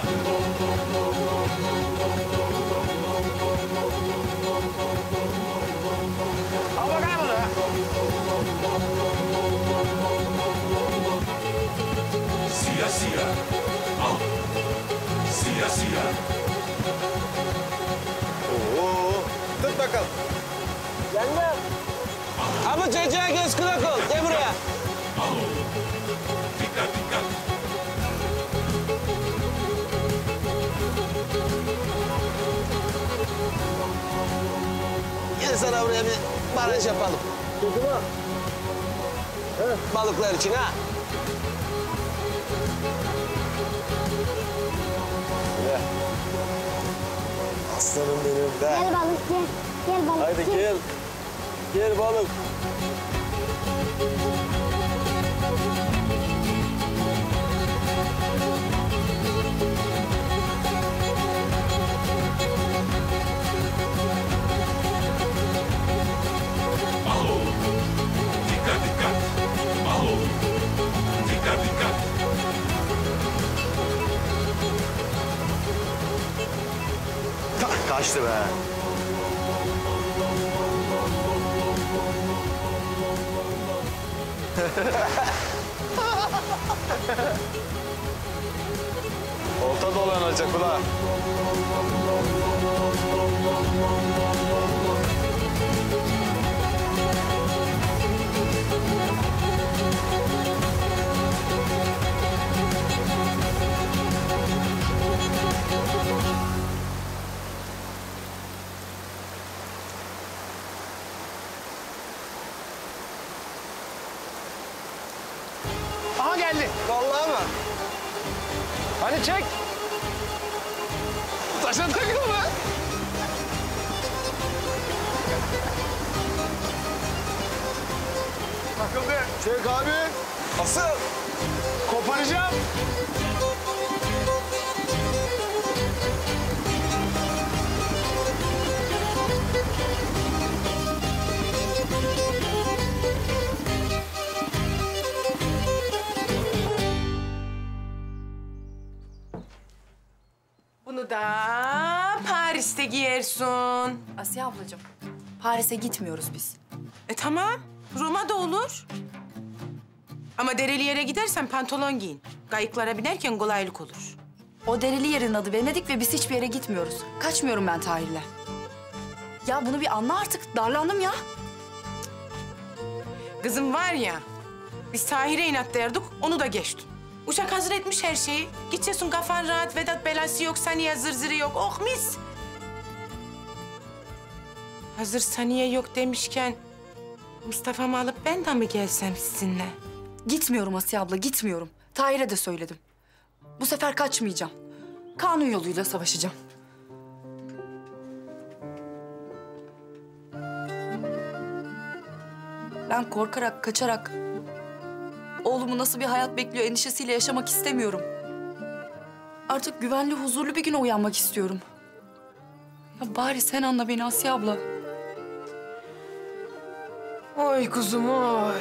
Al bakalım ula. Siyah siyah. Al. Siyah siyah. Oo, tut bakalım. Yanma. Ama çocuğa göz kulak ol. Gel buraya. Al oğlum. Dikkat dikkat. Gel sana buraya bir baraj yapalım. Tuttu mu? Balıklar için ha. Gel. Aslanım benim. Gel balık gel. Gel balık Haydi gel. Gel balık. Al oğlum. Dikkat dikkat. Al oğlum. Dikkat dikkat. Kaçtı be. Olta dolanacak ula. Aha geldi. Vallahi mı? Hani çek. Taşa takılma. Takıldı. Çek abi. Asıl. Koparacağım. Bunu da Paris'te giyersin. Asiye ablacığım, Paris'e gitmiyoruz biz. Tamam, Roma'da olur. Ama dereli yere gidersen pantolon giyin. Kayıklara binerken kolaylık olur. O dereli yerin adı Venedik ve biz hiçbir yere gitmiyoruz. Kaçmıyorum ben Tahir'le. Ya bunu bir anla artık. Darlandım ya. Kızım var ya, biz Tahir'e inat derdik, onu da geçtim. Uşak hazır etmiş her şeyi. Gideceksin kafan rahat, Vedat belası yok, Saniye zırzırı yok. Oh mis! Hazır Saniye yok demişken... Mustafa'mı alıp ben de mi gelsem sizinle? Gitmiyorum Asiye abla, gitmiyorum. Tahir'e de söyledim. Bu sefer kaçmayacağım. Kanun yoluyla savaşacağım. Ben korkarak, kaçarak... oğlumu nasıl bir hayat bekliyor endişesiyle yaşamak istemiyorum. Artık güvenli, huzurlu bir güne uyanmak istiyorum. Ya bari sen anla beni Asiye abla. Oy kuzum oy.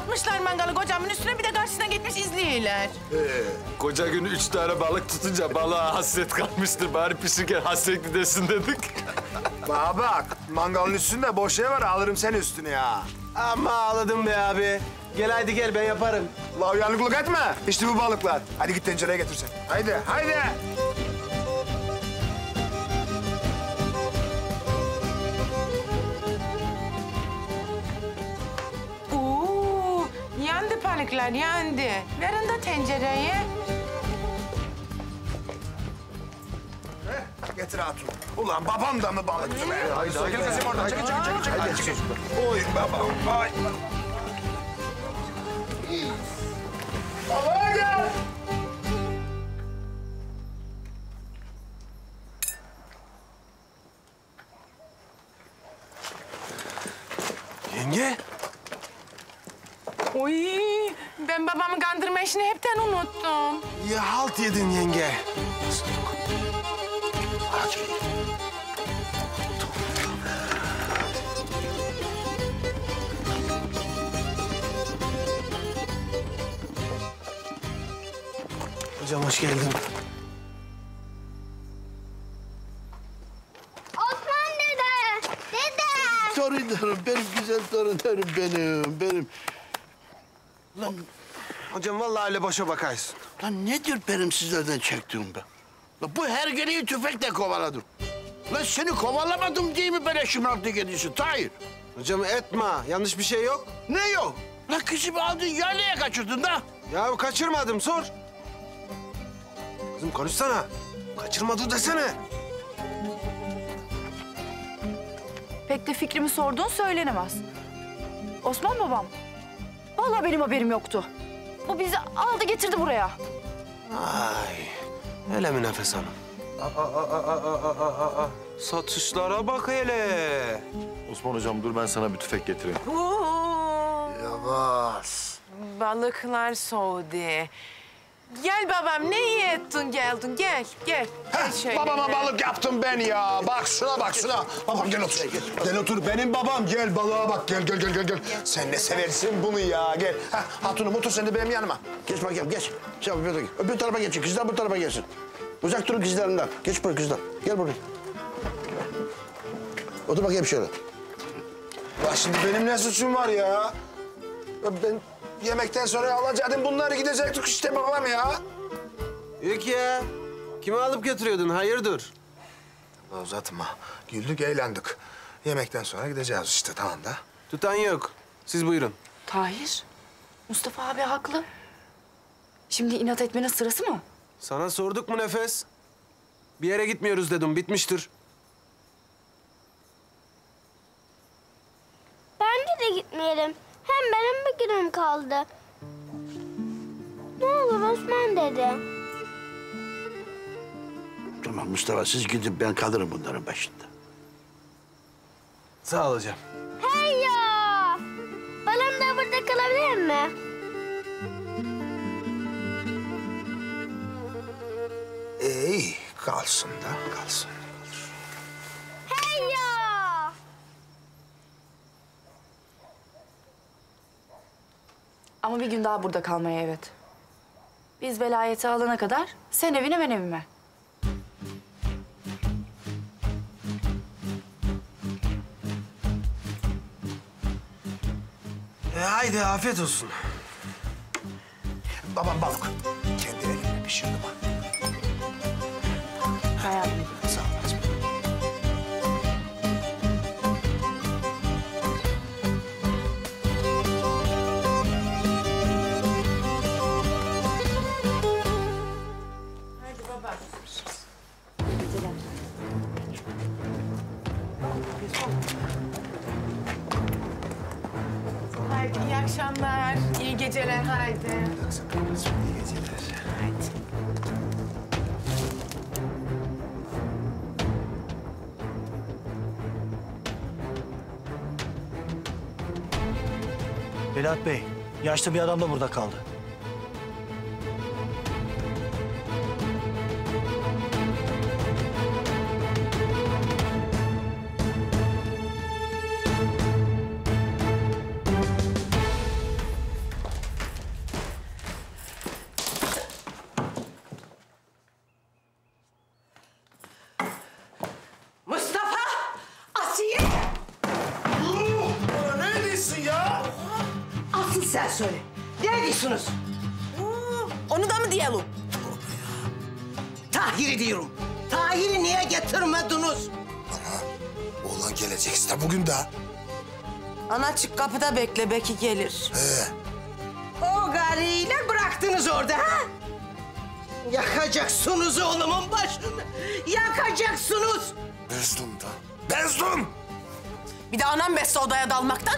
yakmışlar mangalı kocamın üstüne, bir de karşısına gitmiş izliyorlar. Koca gün 3 tane balık tutunca balığa hasret kalmıştır. Bari pişirken hasretli desin dedik. Bana bak, mangalın üstünde boş yer var, alırım seni üstüne ya. Ama ağladım be abi. Gel hadi gel, ben yaparım. La uyanıklık etme, işte bu balıklar. Hadi git tencereye getir sen. Haydi, haydi. Yandı balıklar, yandı. Verin de tencereye. Getir hatun. Ulan babam da mı balıkçı be? Haydi, Çekil kızım oradan, çekil, çekil, çekil. Oy babam, ay. Babaya gel. Yenge. Oy, ben babamı kandırma işini hepten unuttum. Ya halt yedin yenge. Hocam hoş geldin. Osman dede! Dede! Torunlarım, benim güzel torunlarım benim. Lan hocam vallahi öyle boşa bakarsın. Lan nedir benim sizlerden çektiğim be? Lan bu hergeleyi tüfekle kovaladım. Lan seni kovalamadım diye mi böyle şımartı gidiyorsun Tahir? Hocam etme, yanlış bir şey yok. Ne yok? Lan kızımı aldın yaylaya kaçırdın da. Ya kaçırmadım, sor. Kızım konuşsana. Kaçırmadı desene. Pek de fikrimi sorduğun söylenemez. Osman babam, vallahi benim haberim yoktu. O bizi aldı getirdi buraya. Ay, öyle mi Nefes Hanım? Satışlara bak hele. Osman hocam dur ben sana bir tüfek getireyim. Yavaş. Balıklar soğudu. Gel babam, ne iyi ettin geldin, gel. Gel şöyle. Babama balık yaptım ben ya. Bak şuna, bak şuna. Babam gel otur. Gel otur. Benim babam. Gel balığa bak. Gel. Sen ne seversin bunu ya. Gel. Heh, hatunum otur sen de benim yanıma. Geç bakayım geç. Çabuk öbür tarafa geçin. Kızlar bu tarafa gelsin. Uzak durun kızlarından. Geç buraya kızlar. Gel buraya. Otur bakayım şöyle. Bak şimdi benim ne suçum var ya? Ya ben yemekten sonra alacaktım bunları gidecektik işte babam ya. Yok ya. Kimi alıp götürüyordun? Hayırdır? Uzatma. Güldük, eğlendik. Yemekten sonra gideceğiz işte, tamam da. Tutan yok. Siz buyurun. Tahir, Mustafa abi haklı. Şimdi inat etmenin sırası mı? Sana sorduk mu Nefes? Bir yere gitmiyoruz dedim, bitmiştir. Bence de gitmeyelim. Hem benim bir günüm kaldı. Ne olur Osman dede. Tamam Mustafa siz gidin ben kalırım bunların başında. Sağ ol hocam. Hey ya! Balım da burada kalabilir mi? İyi, kalsın da kalsın. Hey ya! Ama bir gün daha burada kalmaya evet. Biz velayeti alana kadar sen evine ben evime. Haydi afiyet olsun. Babam balık. Kendi elimle pişirdim ha. Hayatım. Sağ ol Azmi. Hadi baba. Haydi iyi akşamlar, iyi geceler haydi. İyi geceler. Haydi. Vedat Bey, yaşlı bir adam da burada kaldı. sen söyle. Ne diyorsunuz? Onu da mı diyelim? Tahir'i diyorum. Tahir'i niye getirmediniz? Oğlan gelecek işte bugün de. Ana çık kapıda bekle, belki gelir. O gariyle bıraktınız orada ha? Yakacaksınız oğlumun başını. Yakacaksınız. Bezdun da. Bezdun! Bir de anam besse odaya dalmaktan.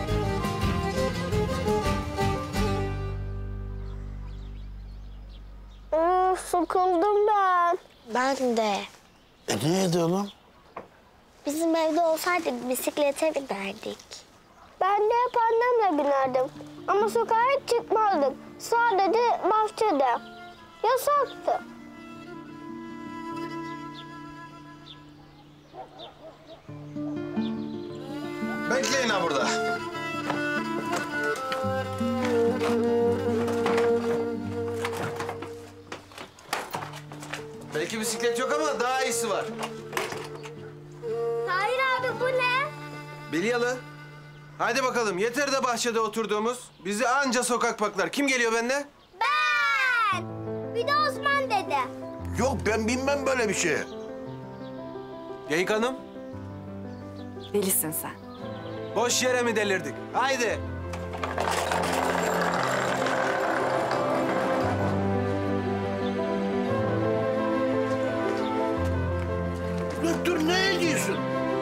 Sıkıldım ben. Ben de. Neydi oğlum? Bizim evde olsaydı bisiklete binerdik. Ben de hep annemle binerdim. Ama sokağa hiç çıkmazdık. Sadece bahçede. Yasaktı. Bekleyin ha burada. Belki bisiklet yok ama daha iyisi var. Hayır abi, bu ne? Bilyalı. Hadi bakalım, yeter de bahçede oturduğumuz. Bizi anca sokak paklar. Kim geliyor benimle? Ben! Bir de Osman dede. Yok, ben bilmem böyle bir şey. Geyik Hanım. Delisin sen. Boş yere mi delirdik? Haydi. Dur, ne ediyorsun?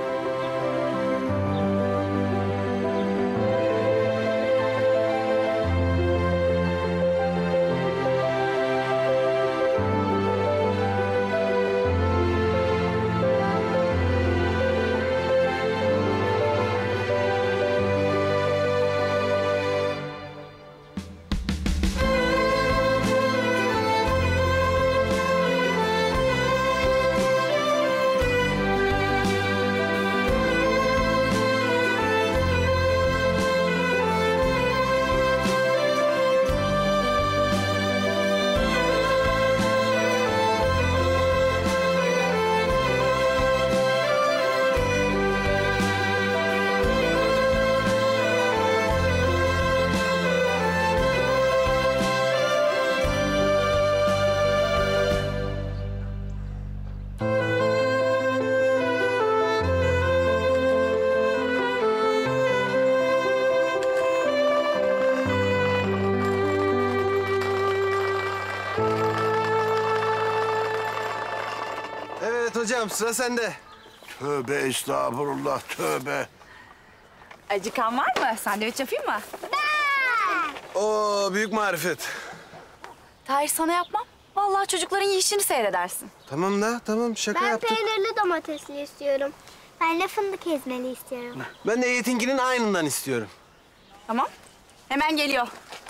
Evet hocam, sıra sende. Tövbe estağfurullah, tövbe. Acıkan var mı? Sandviç yapayım mı? Oo, büyük marifet. Tahir, sana yapmam. Vallahi çocukların yiyişini seyredersin. Tamam da, tamam. Şaka Ben yaptık. peynirli domatesli istiyorum. Ben de fındık ezmeli istiyorum. Ben de Yiğit'inkinin aynından istiyorum. Tamam. Hemen geliyor.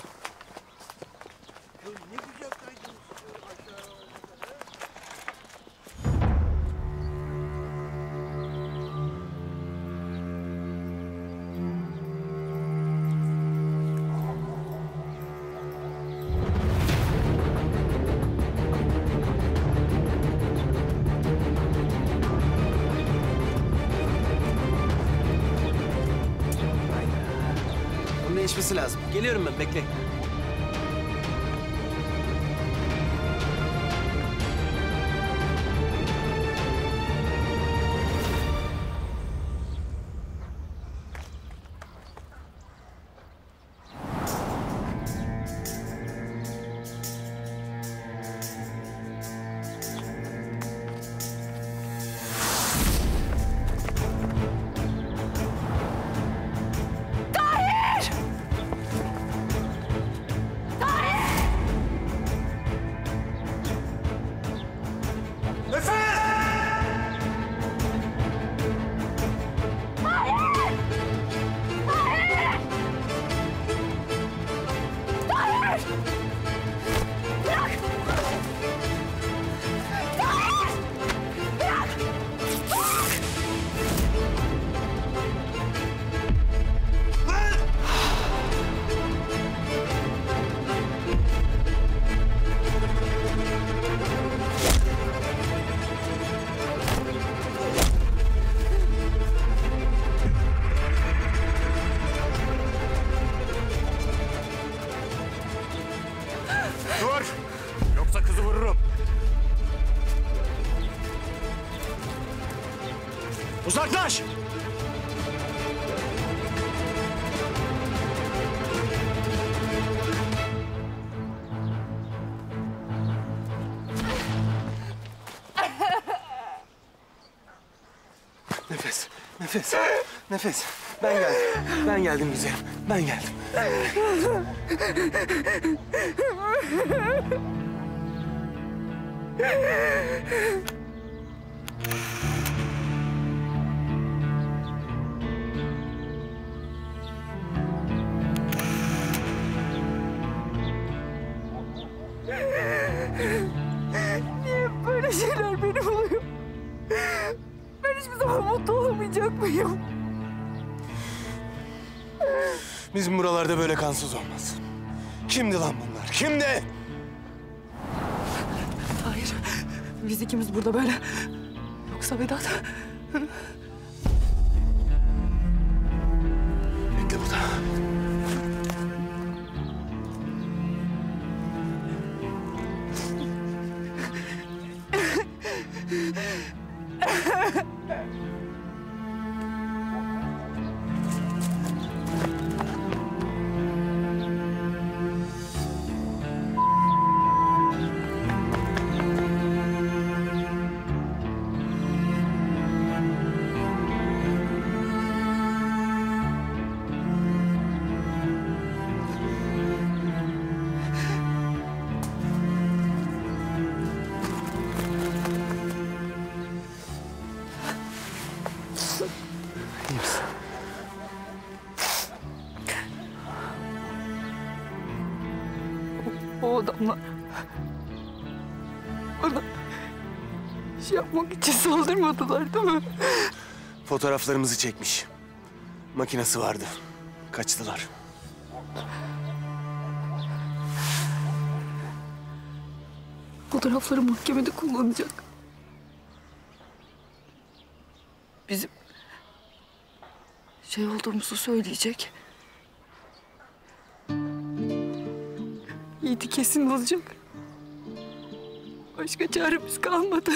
Onun değişmesi lazım. Geliyorum ben, bekle. Uzaklaş! Nefes, nefes, nefes. Ben geldim. Ben geldim güzelim. Ben geldim. Niye böyle şeyler benim oluyor? Ben hiçbir zaman mutlu olamayacak mıyım? Bizim buralarda böyle kansız olmaz. Kimdi lan bunlar? Kimdi? Hayır. Biz ikimiz burada böyle. Yoksa Vedat. Bekle burada. İyi misin? O adamlar bana şey yapmak için saldırmadılar değil mi? Fotoğraflarımızı çekmiş. Makinesi vardı. Kaçtılar. Fotoğrafları mahkemede kullanacak. Bizim şey olduğumuzu söyleyecek. Yiğit'i kesin alacak. Başka çaremiz kalmadı.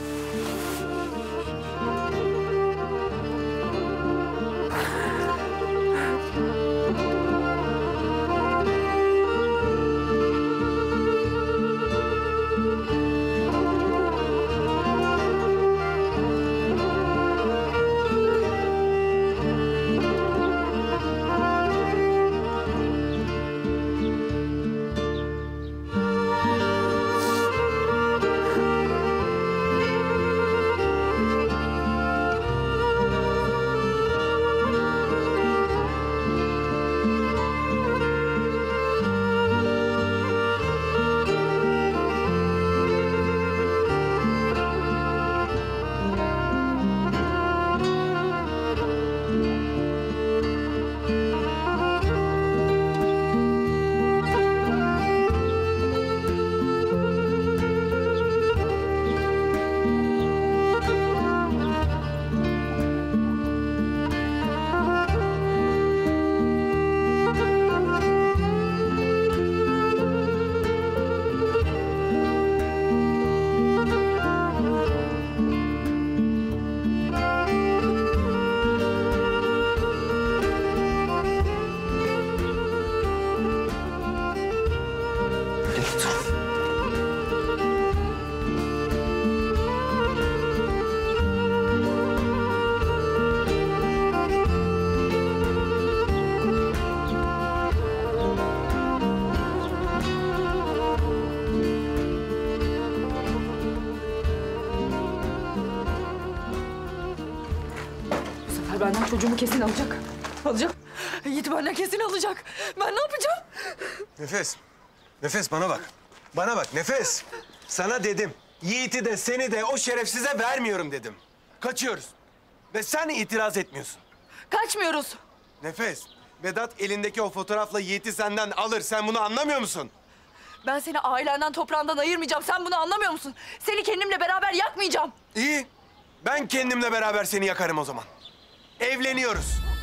Benden çocuğumu kesin alacak. Alacak. Yiğit'i benden kesin alacak. Ben ne yapacağım? Nefes. Nefes bana bak. Bana bak Nefes. Sana dedim. Yiğit'i de seni de o şerefsize vermiyorum dedim. Kaçıyoruz. Ve sen itiraz etmiyorsun. Kaçmıyoruz. Nefes. Vedat elindeki o fotoğrafla Yiğit'i senden alır. Sen bunu anlamıyor musun? Ben seni ailenden, toprağından ayırmayacağım. Sen bunu anlamıyor musun? Seni kendimle beraber yakmayacağım. İyi. Ben kendimle beraber seni yakarım o zaman. Evleniyoruz.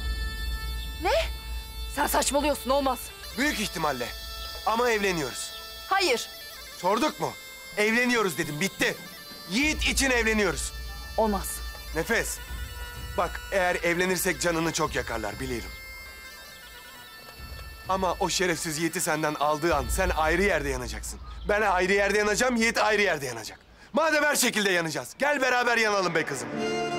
Ne? Sen saçmalıyorsun, olmaz. Büyük ihtimalle. Ama evleniyoruz. Hayır. Sorduk mu? Evleniyoruz dedim, bitti. Yiğit için evleniyoruz. Olmaz. Nefes, Bak eğer evlenirsek canını çok yakarlar bilirim. Ama o şerefsiz Yiğit'i senden aldığı an sen ayrı yerde yanacaksın. Ben ayrı yerde yanacağım, Yiğit ayrı yerde yanacak. Madem her şekilde yanacağız, gel beraber yanalım be kızım.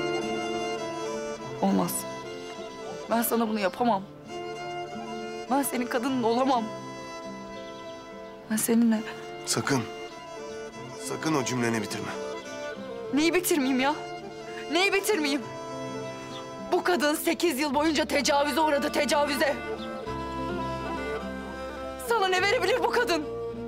Olmaz. Ben sana bunu yapamam. Ben senin kadının olamam. Ben seninle... Sakın. Sakın o cümleni bitirme. Neyi bitirmeyeyim ya? Neyi bitirmeyeyim? Bu kadın 8 yıl boyunca tecavüze uğradı, tecavüze. Sana ne verebilir bu kadın?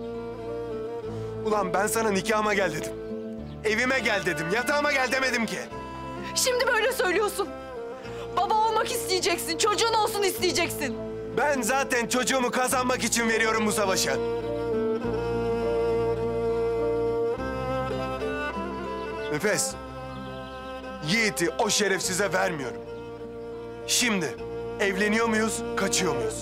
Ulan ben sana nikahıma gel dedim. Evime gel dedim, yatağıma gel demedim ki. Şimdi böyle söylüyorsun. Baba olmak isteyeceksin, çocuğun olsun isteyeceksin. Ben zaten çocuğumu kazanmak için veriyorum bu savaşa. Nefes, Yiğit'i o şerefsize vermiyorum. Şimdi evleniyor muyuz, kaçıyor muyuz?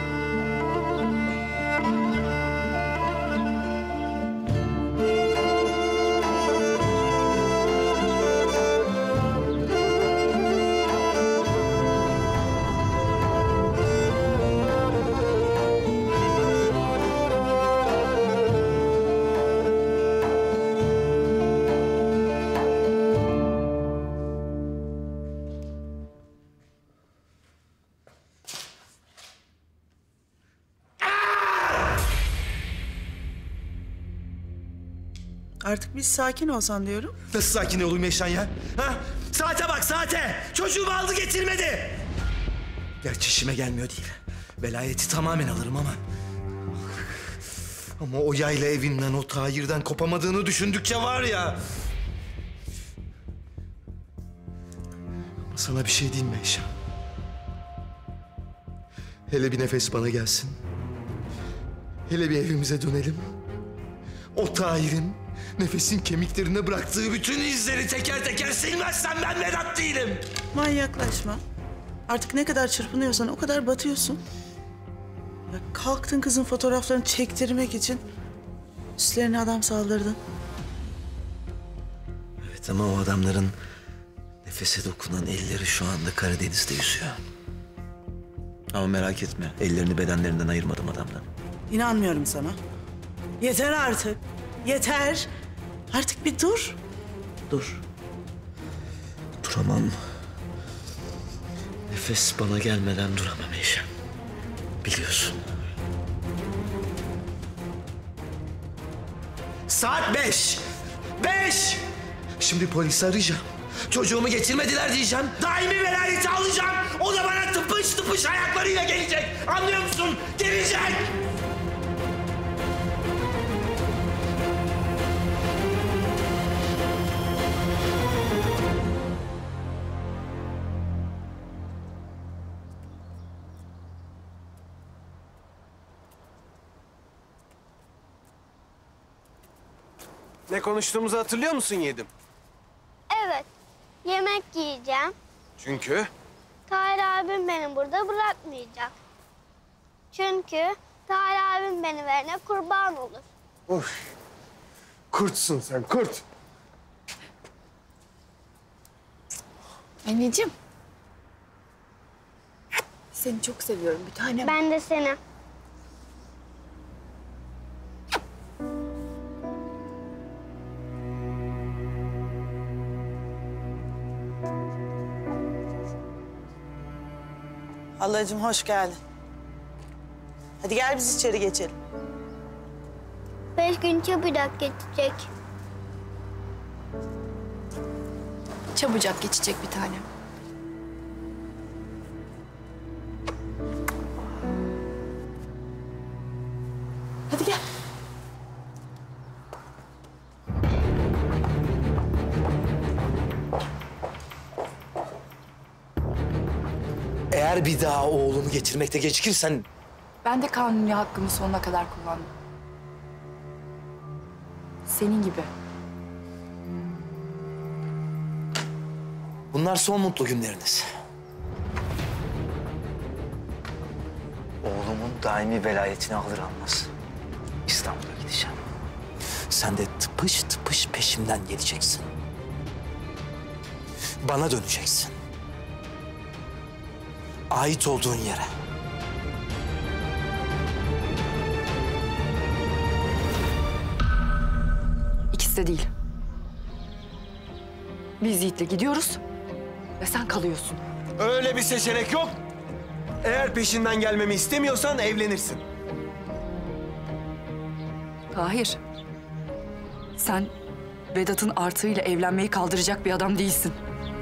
Artık biz sakin olsan diyorum. Nasıl sakin olayım Eşan ya? Ha? Saate bak saate! Çocuğumu aldı getirmedi! Gerçi işime gelmiyor değil. Velayeti tamamen alırım ama... Ama o yayla evinden, o Tahir'den kopamadığını düşündükçe var ya... Ama sana bir şey diyeyim mi Eşan? Hele bir nefes bana gelsin. Hele bir evimize dönelim. O Tahir'in Nefes'in kemiklerine bıraktığı bütün izleri teker teker silmezsem ben Vedat değilim. Manyaklaşma. Artık ne kadar çırpınıyorsan o kadar batıyorsun. Ya kalktın kızın fotoğraflarını çektirmek için üstlerine adam saldırdın. Evet ama o adamların Nefes'e dokunan elleri şu anda Karadeniz'de yüzüyor. Ama merak etme, ellerini bedenlerinden ayırmadım adamdan. İnanmıyorum sana. Yeter artık. Yeter. Artık bir dur. Dur. Duramam. Nefes bana gelmeden duramam Eyşan. Biliyorsun. Saat 5. 5! Şimdi polisi arayacağım. Çocuğumu getirmediler diyeceğim. Daimi velayeti alacağım. O da bana tıpış tıpış ayaklarıyla gelecek. Anlıyor musun? Gelecek. Ne konuştuğumuzu hatırlıyor musun Yiğidim? Evet. Yemek yiyeceğim. Çünkü? Tahir abim beni burada bırakmayacak. Çünkü Tahir abim beni verene kurban olur. Of. Kurtsun sen, kurt. Anneciğim. Seni çok seviyorum bir tanem. Ben de seni. Halacığım hoş geldin. Hadi gel biz içeri geçelim. 5 gün çabucak geçecek. Çabucak geçecek bir tanem. Hadi gel. Eğer bir daha oğlumu getirmekte gecikirsen... Ben de kanuni hakkımı sonuna kadar kullandım. Senin gibi. Bunlar son mutlu günleriniz. Oğlumun daimi velayetini alır almaz İstanbul'a gideceğim. Sen de tıpış tıpış peşimden geleceksin. Bana döneceksin. ait olduğun yere. İkisi de değil. Biz Yiğit'le gidiyoruz ve sen kalıyorsun. Öyle bir seçenek yok. Eğer peşinden gelmemi istemiyorsan evlenirsin. Tahir, sen Vedat'ın artığıyla evlenmeyi kaldıracak bir adam değilsin.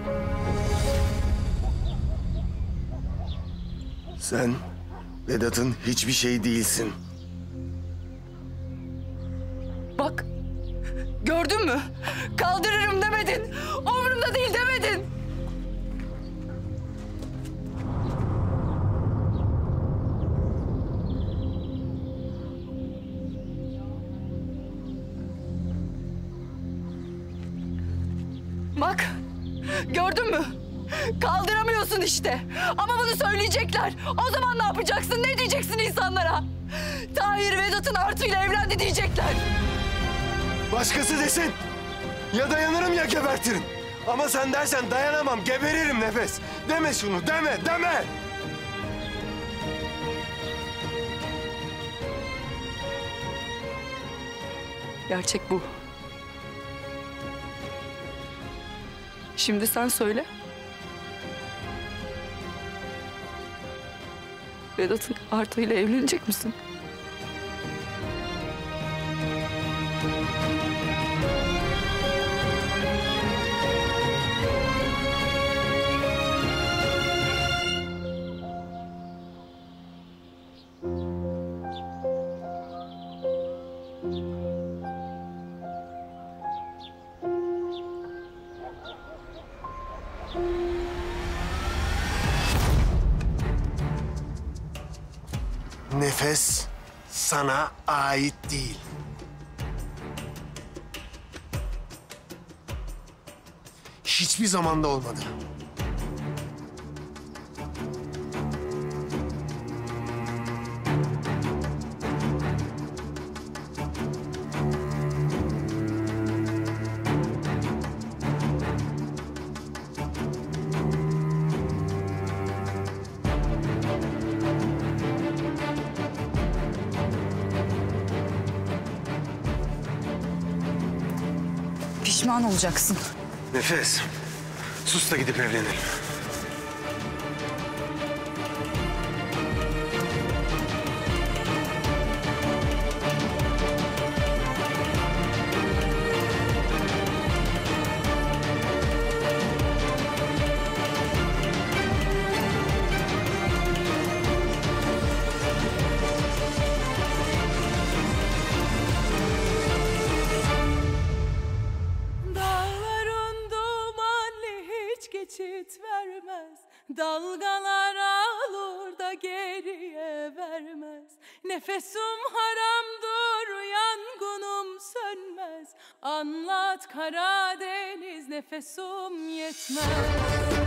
Sen Vedat'ın hiçbir şey değilsin. Bak, gördün mü? Kaldırırım demedin, umurumda değil demedin. Bak, gördün mü? Kaldıramıyorsun işte. Ama bunu söyleyecekler. O zaman ne yapacaksın? Ne diyeceksin insanlara? Tahir Vedat'ın artıyla evlendi diyecekler. Başkası desin. Ya dayanırım ya gebertirim. Ama sen dersen dayanamam, geberirim Nefes. Deme şunu, deme. Gerçek bu. Şimdi sen söyle. Vedat'ın artıyla evlenecek misin? Nefes sana ait değil. Hiçbir zamanda olmadı. Pişman olacaksın. Nefes, sus da gidip evlenelim. Geçit vermez, dalgalar alır da geriye vermez. Nefesum haramdır, yangınım sönmez. Anlat Karadeniz, nefesum yetmez.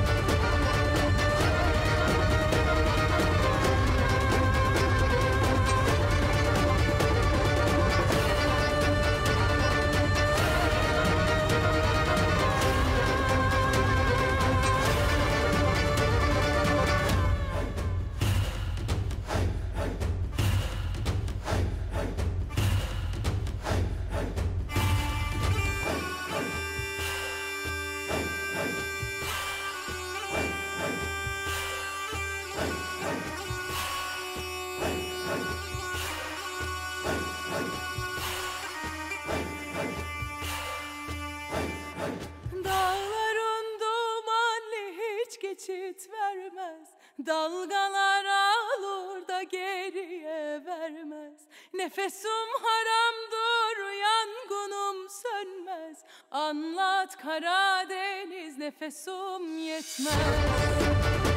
Geçit vermez, dalgalar alır da geriye vermez. Nefesum haramdır, yangınım sönmez. Anlat Karadeniz, nefesum yetmez.